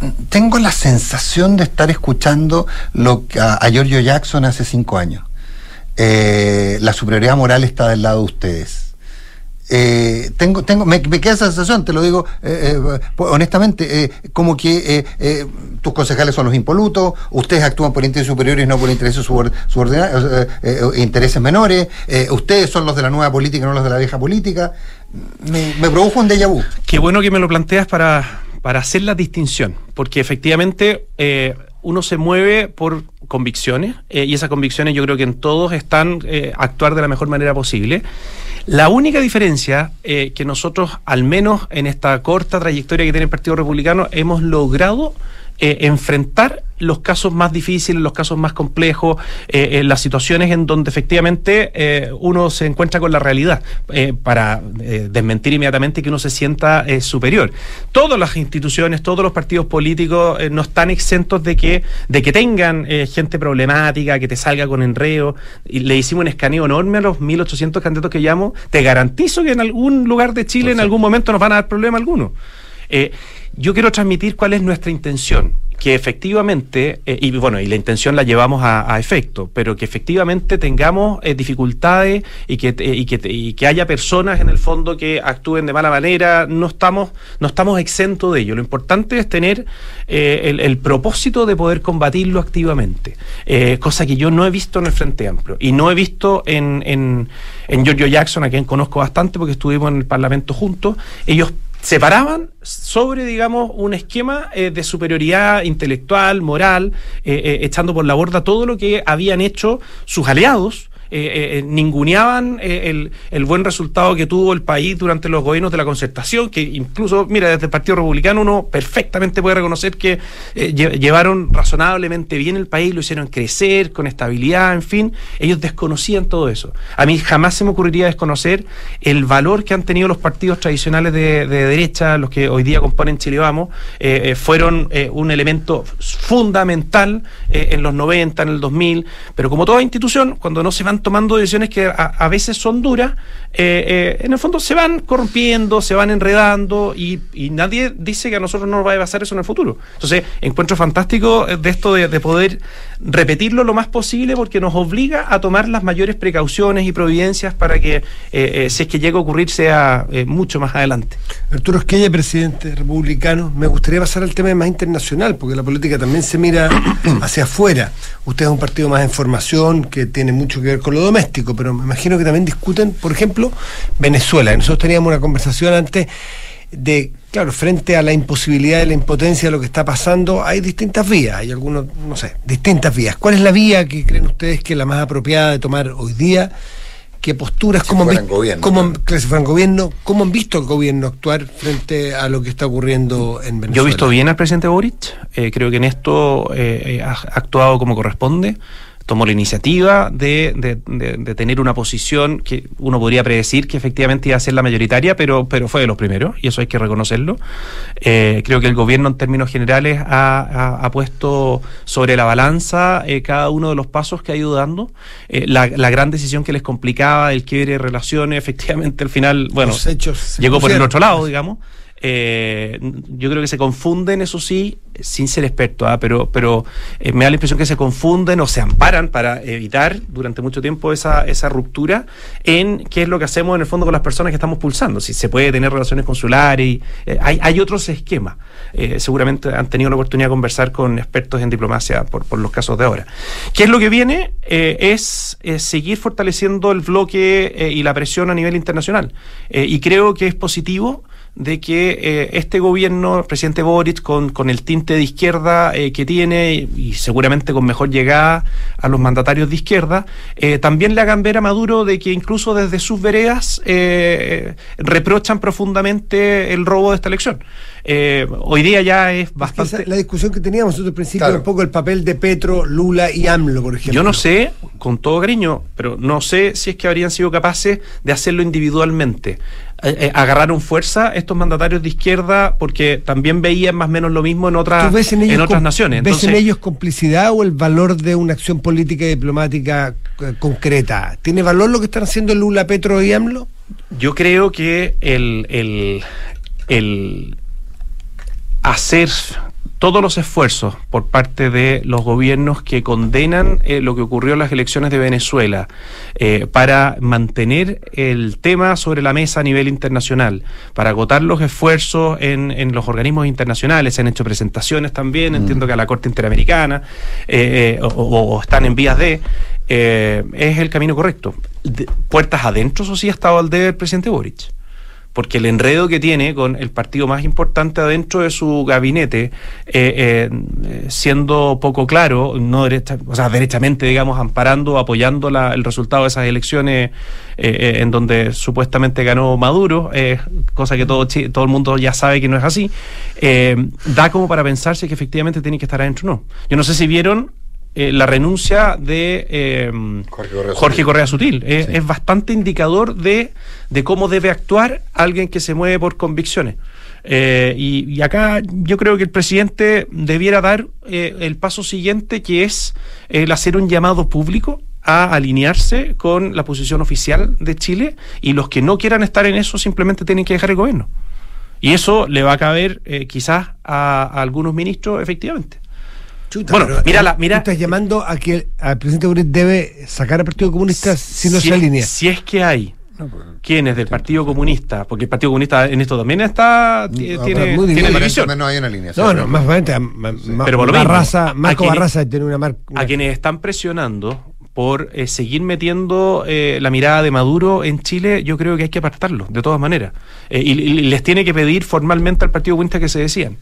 tengo la sensación de estar escuchando lo que a, a Giorgio Jackson hace cinco años. Eh, la superioridad moral está del lado de ustedes. Eh, tengo, tengo, me, me queda esa sensación, te lo digo eh, eh, honestamente, eh, como que eh, eh, tus concejales son los impolutos, ustedes actúan por intereses superiores y no por intereses subordinados, eh, eh, intereses menores, eh, ustedes son los de la nueva política y no los de la vieja política. Me, me produjo un déjà vu. Qué bueno que me lo planteas para, para hacer la distinción, porque efectivamente eh, uno se mueve por convicciones eh, y esas convicciones yo creo que en todos están eh, actuar de la mejor manera posible. La única diferencia eh, que nosotros, al menos en esta corta trayectoria que tiene el Partido Republicano, hemos logrado eh, enfrentar los casos más difíciles, los casos más complejos, eh, eh, las situaciones en donde efectivamente eh, uno se encuentra con la realidad, eh, para eh, desmentir inmediatamente que uno se sienta eh, superior. Todas las instituciones, todos los partidos políticos eh, no están exentos de que, de que tengan eh, gente problemática, que te salga con enreo. Y le hicimos un escaneo enorme a los mil ochocientos candidatos que llamo. Te garantizo que en algún lugar de Chile, en algún momento, nos van a dar problema alguno. Eh, yo quiero transmitir cuál es nuestra intención, que efectivamente, eh, y bueno, y la intención la llevamos a, a efecto, pero que efectivamente tengamos eh, dificultades y que, eh, y, que, y que haya personas en el fondo que actúen de mala manera. No estamos, no estamos exentos de ello. Lo importante es tener eh, el, el propósito de poder combatirlo activamente, eh, cosa que yo no he visto en el Frente Amplio y no he visto en, en, en Giorgio Jackson, a quien conozco bastante porque estuvimos en el Parlamento juntos. Ellos se paraban sobre, digamos, un esquema eh, de superioridad intelectual, moral, eh, eh, echando por la borda todo lo que habían hecho sus aliados. Eh, eh, ninguneaban eh, el, el buen resultado que tuvo el país durante los gobiernos de la concertación, que incluso, mira, desde el Partido Republicano uno perfectamente puede reconocer que eh, lle- llevaron razonablemente bien el país, lo hicieron crecer con estabilidad, en fin. Ellos desconocían todo eso. A mí jamás se me ocurriría desconocer el valor que han tenido los partidos tradicionales de, de derecha, los que hoy día componen Chile Vamos. Eh, eh, fueron eh, un elemento fundamental eh, en los noventa, en el dos mil, pero como toda institución, cuando no se van tomando decisiones que a, a veces son duras, eh, eh, en el fondo se van corrompiendo, se van enredando y, y nadie dice que a nosotros no nos va a pasar eso en el futuro. Entonces, encuentro fantástico de esto de, de poder repetirlo lo más posible, porque nos obliga a tomar las mayores precauciones y providencias para que, eh, eh, si es que llega a ocurrir, sea eh, mucho más adelante. Arturo Esquella, presidente republicano. Me gustaría pasar al tema más internacional, porque la política también se mira hacia afuera. Usted es un partido más en formación, que tiene mucho que ver con lo doméstico, pero me imagino que también discuten, por ejemplo, Venezuela. Nosotros teníamos una conversación antes de, claro, frente a la imposibilidad y la impotencia de lo que está pasando, hay distintas vías, hay algunos, no sé, distintas vías. ¿Cuál es la vía que creen ustedes que es la más apropiada de tomar hoy día? ¿Qué posturas, si cómo, han, gobierno, cómo, claro. claro, si fueran gobierno, cómo han visto el gobierno actuar frente a lo que está ocurriendo en Venezuela? Yo he visto bien al presidente Boric, eh, creo que en esto eh, ha actuado como corresponde. Tomó la iniciativa de, de, de, de tener una posición que uno podría predecir que efectivamente iba a ser la mayoritaria, pero, pero fue de los primeros, y eso hay que reconocerlo. Eh, creo que el gobierno en términos generales ha, ha, ha puesto sobre la balanza eh, cada uno de los pasos que ha ido dando. Eh, la, la gran decisión que les complicaba, el quiebre de relaciones, efectivamente al final, bueno, los hechos llegó por el otro lado, digamos. Eh, yo creo que se confunden, eso sí, sin ser experto, ¿eh? pero, pero eh, me da la impresión que se confunden o se amparan para evitar durante mucho tiempo esa, esa ruptura en qué es lo que hacemos en el fondo con las personas que estamos pulsando, si se puede tener relaciones consulares, y, eh, hay, hay otros esquemas. Eh, seguramente han tenido la oportunidad de conversar con expertos en diplomacia por, por los casos de ahora. ¿Qué es lo que viene? Eh, es, es seguir fortaleciendo el bloque eh, y la presión a nivel internacional, eh, y creo que es positivo de que eh, este gobierno, el presidente Boric, con, con el tinte de izquierda eh, que tiene, y, y seguramente con mejor llegada a los mandatarios de izquierda, eh, también le hagan ver a Maduro de que incluso desde sus veredas eh, reprochan profundamente el robo de esta elección. Eh, hoy día ya es bastante... Es la discusión que teníamos nosotros al principio, claro. un poco el papel de Petro, Lula y AMLO, por ejemplo. Yo no sé, con todo cariño, pero no sé si es que habrían sido capaces de hacerlo individualmente. Eh, eh, agarraron fuerza estos mandatarios de izquierda porque también veían más o menos lo mismo en otras, ves en, en otras com- naciones. ¿Ves Entonces, en ellos complicidad o el valor de una acción política y diplomática eh, concreta? ¿Tiene valor lo que están haciendo Lula, Petro y AMLO? Yo creo que el, el, el hacer todos los esfuerzos por parte de los gobiernos que condenan eh, lo que ocurrió en las elecciones de Venezuela eh, para mantener el tema sobre la mesa a nivel internacional, para agotar los esfuerzos en, en los organismos internacionales. Se han hecho presentaciones también, mm. entiendo que a la Corte Interamericana, eh, eh, o, o están en vías de... Eh, es el camino correcto. De, puertas adentro, eso sí, ha estado al debe el presidente Boric, porque el enredo que tiene con el partido más importante adentro de su gabinete, eh, eh, siendo poco claro, no derecha, o sea, derechamente, digamos, amparando, apoyando la, el resultado de esas elecciones eh, eh, en donde supuestamente ganó Maduro, eh, cosa que todo, todo el mundo ya sabe que no es así, eh, da como para pensarse que efectivamente tiene que estar adentro o no. Yo no sé si vieron Eh, la renuncia de eh, Jorge Correa Jorge Sutil, Correa Sutil. Eh, sí. Es bastante indicador de, de cómo debe actuar alguien que se mueve por convicciones. Eh, y, y acá yo creo que el presidente debiera dar eh, el paso siguiente, que es el hacer un llamado público a alinearse con la posición oficial de Chile, y los que no quieran estar en eso simplemente tienen que dejar el gobierno. Y eso le va a caber eh, quizás a, a algunos ministros, efectivamente. Chuta, bueno, mira, la, mira, estás llamando a que el presidente Boric debe sacar al Partido Comunista si no si se alinea. Si es que hay no, pues, quienes del Partido Comunista, porque el Partido Comunista en esto también está no, tiene, no, tiene división. No hay una línea. No, no, más obviamente, sí. Pero por lo mismo, Barraza, Marco Barraza tiene una marca. A quienes están presionando por eh, seguir metiendo eh, la mirada de Maduro en Chile, yo creo que hay que apartarlo, de todas maneras. Eh, y, y les tiene que pedir formalmente al Partido Comunista que se decían.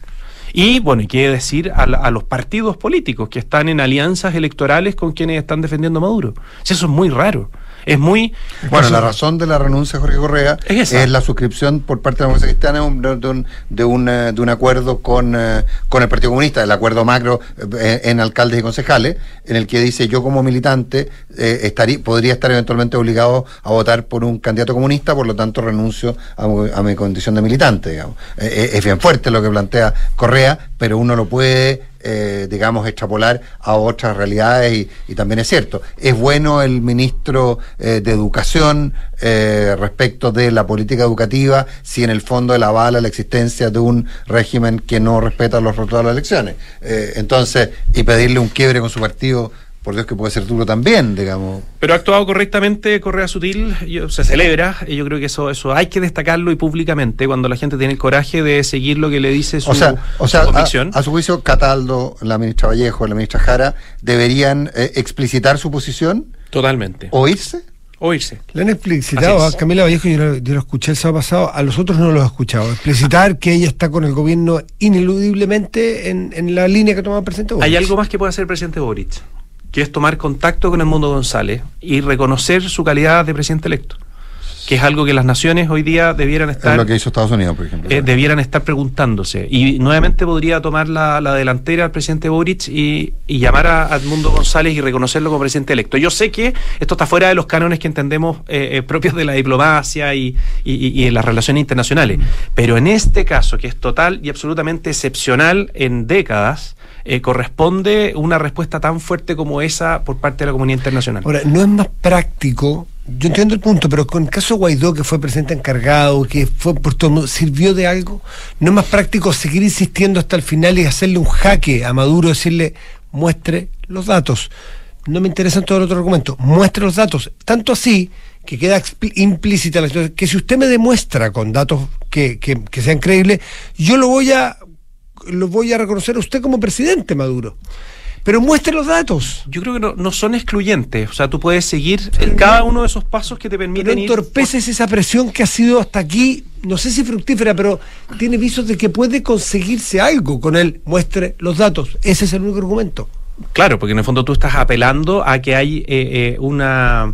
Y bueno, y qué decir a, la, a los partidos políticos que están en alianzas electorales con quienes están defendiendo a Maduro. Si eso es muy raro. Es muy... Bueno, eso, la razón de la renuncia de Jorge Correa es, es la suscripción por parte de la Democracia Cristiana de un, de un, de un, de un acuerdo con, con el Partido Comunista, el acuerdo macro eh, en alcaldes y concejales, en el que dice: yo como militante eh, estaría, podría estar eventualmente obligado a votar por un candidato comunista, por lo tanto renuncio a, a mi condición de militante, digamos. Eh, es bien fuerte lo que plantea Correa, pero uno lo puede... Eh, digamos, extrapolar a otras realidades, y, y también es cierto. Es bueno el ministro eh, de Educación eh, respecto de la política educativa, si en el fondo él avala la existencia de un régimen que no respeta los resultados de las elecciones. Eh, entonces, y pedirle un quiebre con su partido, por Dios que puede ser duro también, digamos. Pero ha actuado correctamente Correa Sutil, yo, se celebra, y yo creo que eso eso hay que destacarlo, y públicamente, cuando la gente tiene el coraje de seguir lo que le dice su, o sea, o sea, su convicción. A, a su juicio, Cataldo, la ministra Vallejo, la ministra Jara, ¿deberían eh, explicitar su posición? Totalmente. ¿Oírse? Oírse. Le han explicitado a Camila Vallejo, yo lo, yo lo escuché el sábado pasado, a los otros no lo he escuchado. Explicitar que ella está con el gobierno ineludiblemente en, en la línea que toma el presidente Boric. Hay algo más que puede hacer el presidente Boric, que es tomar contacto con Edmundo González y reconocer su calidad de presidente electo, que es algo que las naciones hoy día debieran estar... Es lo que hizo Estados Unidos, por ejemplo. Eh, debieran estar preguntándose. Y nuevamente podría tomar la, la delantera al presidente Boric y, y llamar a Edmundo González y reconocerlo como presidente electo. Yo sé que esto está fuera de los cánones que entendemos eh, eh, propios de la diplomacia y, y, y en las relaciones internacionales, pero en este caso, que es total y absolutamente excepcional en décadas, Eh, corresponde una respuesta tan fuerte como esa por parte de la comunidad internacional. Ahora, no es más práctico, yo entiendo el punto, pero con el caso Guaidó, que fue presidente encargado, que fue por todo el mundo, ¿sirvió de algo? ¿No es más práctico seguir insistiendo hasta el final y hacerle un jaque a Maduro, decirle: muestre los datos? No me interesan todos los otros argumentos, muestre los datos. Tanto así que queda implícita la situación, que si usted me demuestra con datos que, que, que sean creíbles, yo lo voy a lo voy a reconocer a usted como presidente, Maduro. Pero muestre los datos. Yo creo que no, no son excluyentes. O sea, tú puedes seguir en cada uno de esos pasos que te permiten ir. Entorpeces esa presión que ha sido hasta aquí, no sé si fructífera, pero tiene visos de que puede conseguirse algo con él. Muestre los datos. Ese es el único argumento. Claro, porque en el fondo tú estás apelando a que hay eh, eh, una...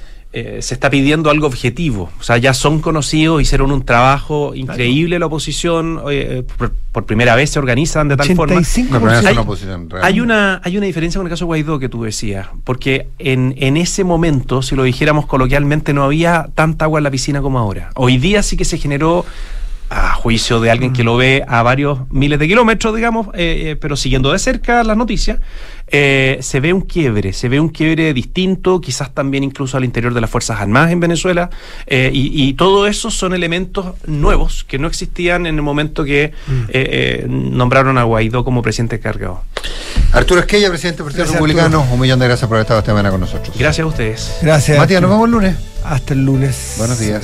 Eh, se está pidiendo algo objetivo. O sea, ya son conocidos, hicieron un trabajo increíble, claro. La oposición, eh, por, por primera vez se organizan de tal forma. No, pero es una oposición real. Hay una, hay una diferencia con el caso de Guaidó que tú decías, porque en, en ese momento, si lo dijéramos coloquialmente, no había tanta agua en la piscina como ahora. Hoy día sí que se generó a juicio de alguien que lo ve a varios miles de kilómetros, digamos, eh, eh, pero siguiendo de cerca las noticias, eh, se ve un quiebre, se ve un quiebre distinto, quizás también incluso al interior de las Fuerzas Armadas en Venezuela, eh, y, y todo eso son elementos nuevos que no existían en el momento que mm. eh, eh, nombraron a Guaidó como presidente cargado. Arturo Esquella, presidente del Partido Gracias, Republicano, Arturo. Un millón de gracias por haber estado esta mañana con nosotros. Gracias a ustedes. Gracias. Matías, nos vemos el lunes. Hasta el lunes. Buenos días.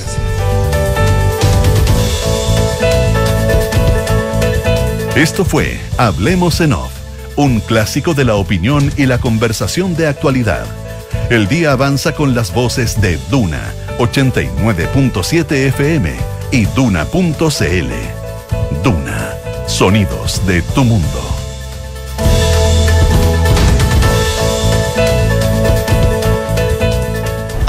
Esto fue Hablemos en Off, un clásico de la opinión y la conversación de actualidad. El día avanza con las voces de Duna ochenta y nueve punto siete F M y Duna punto C L. Duna, sonidos de tu mundo.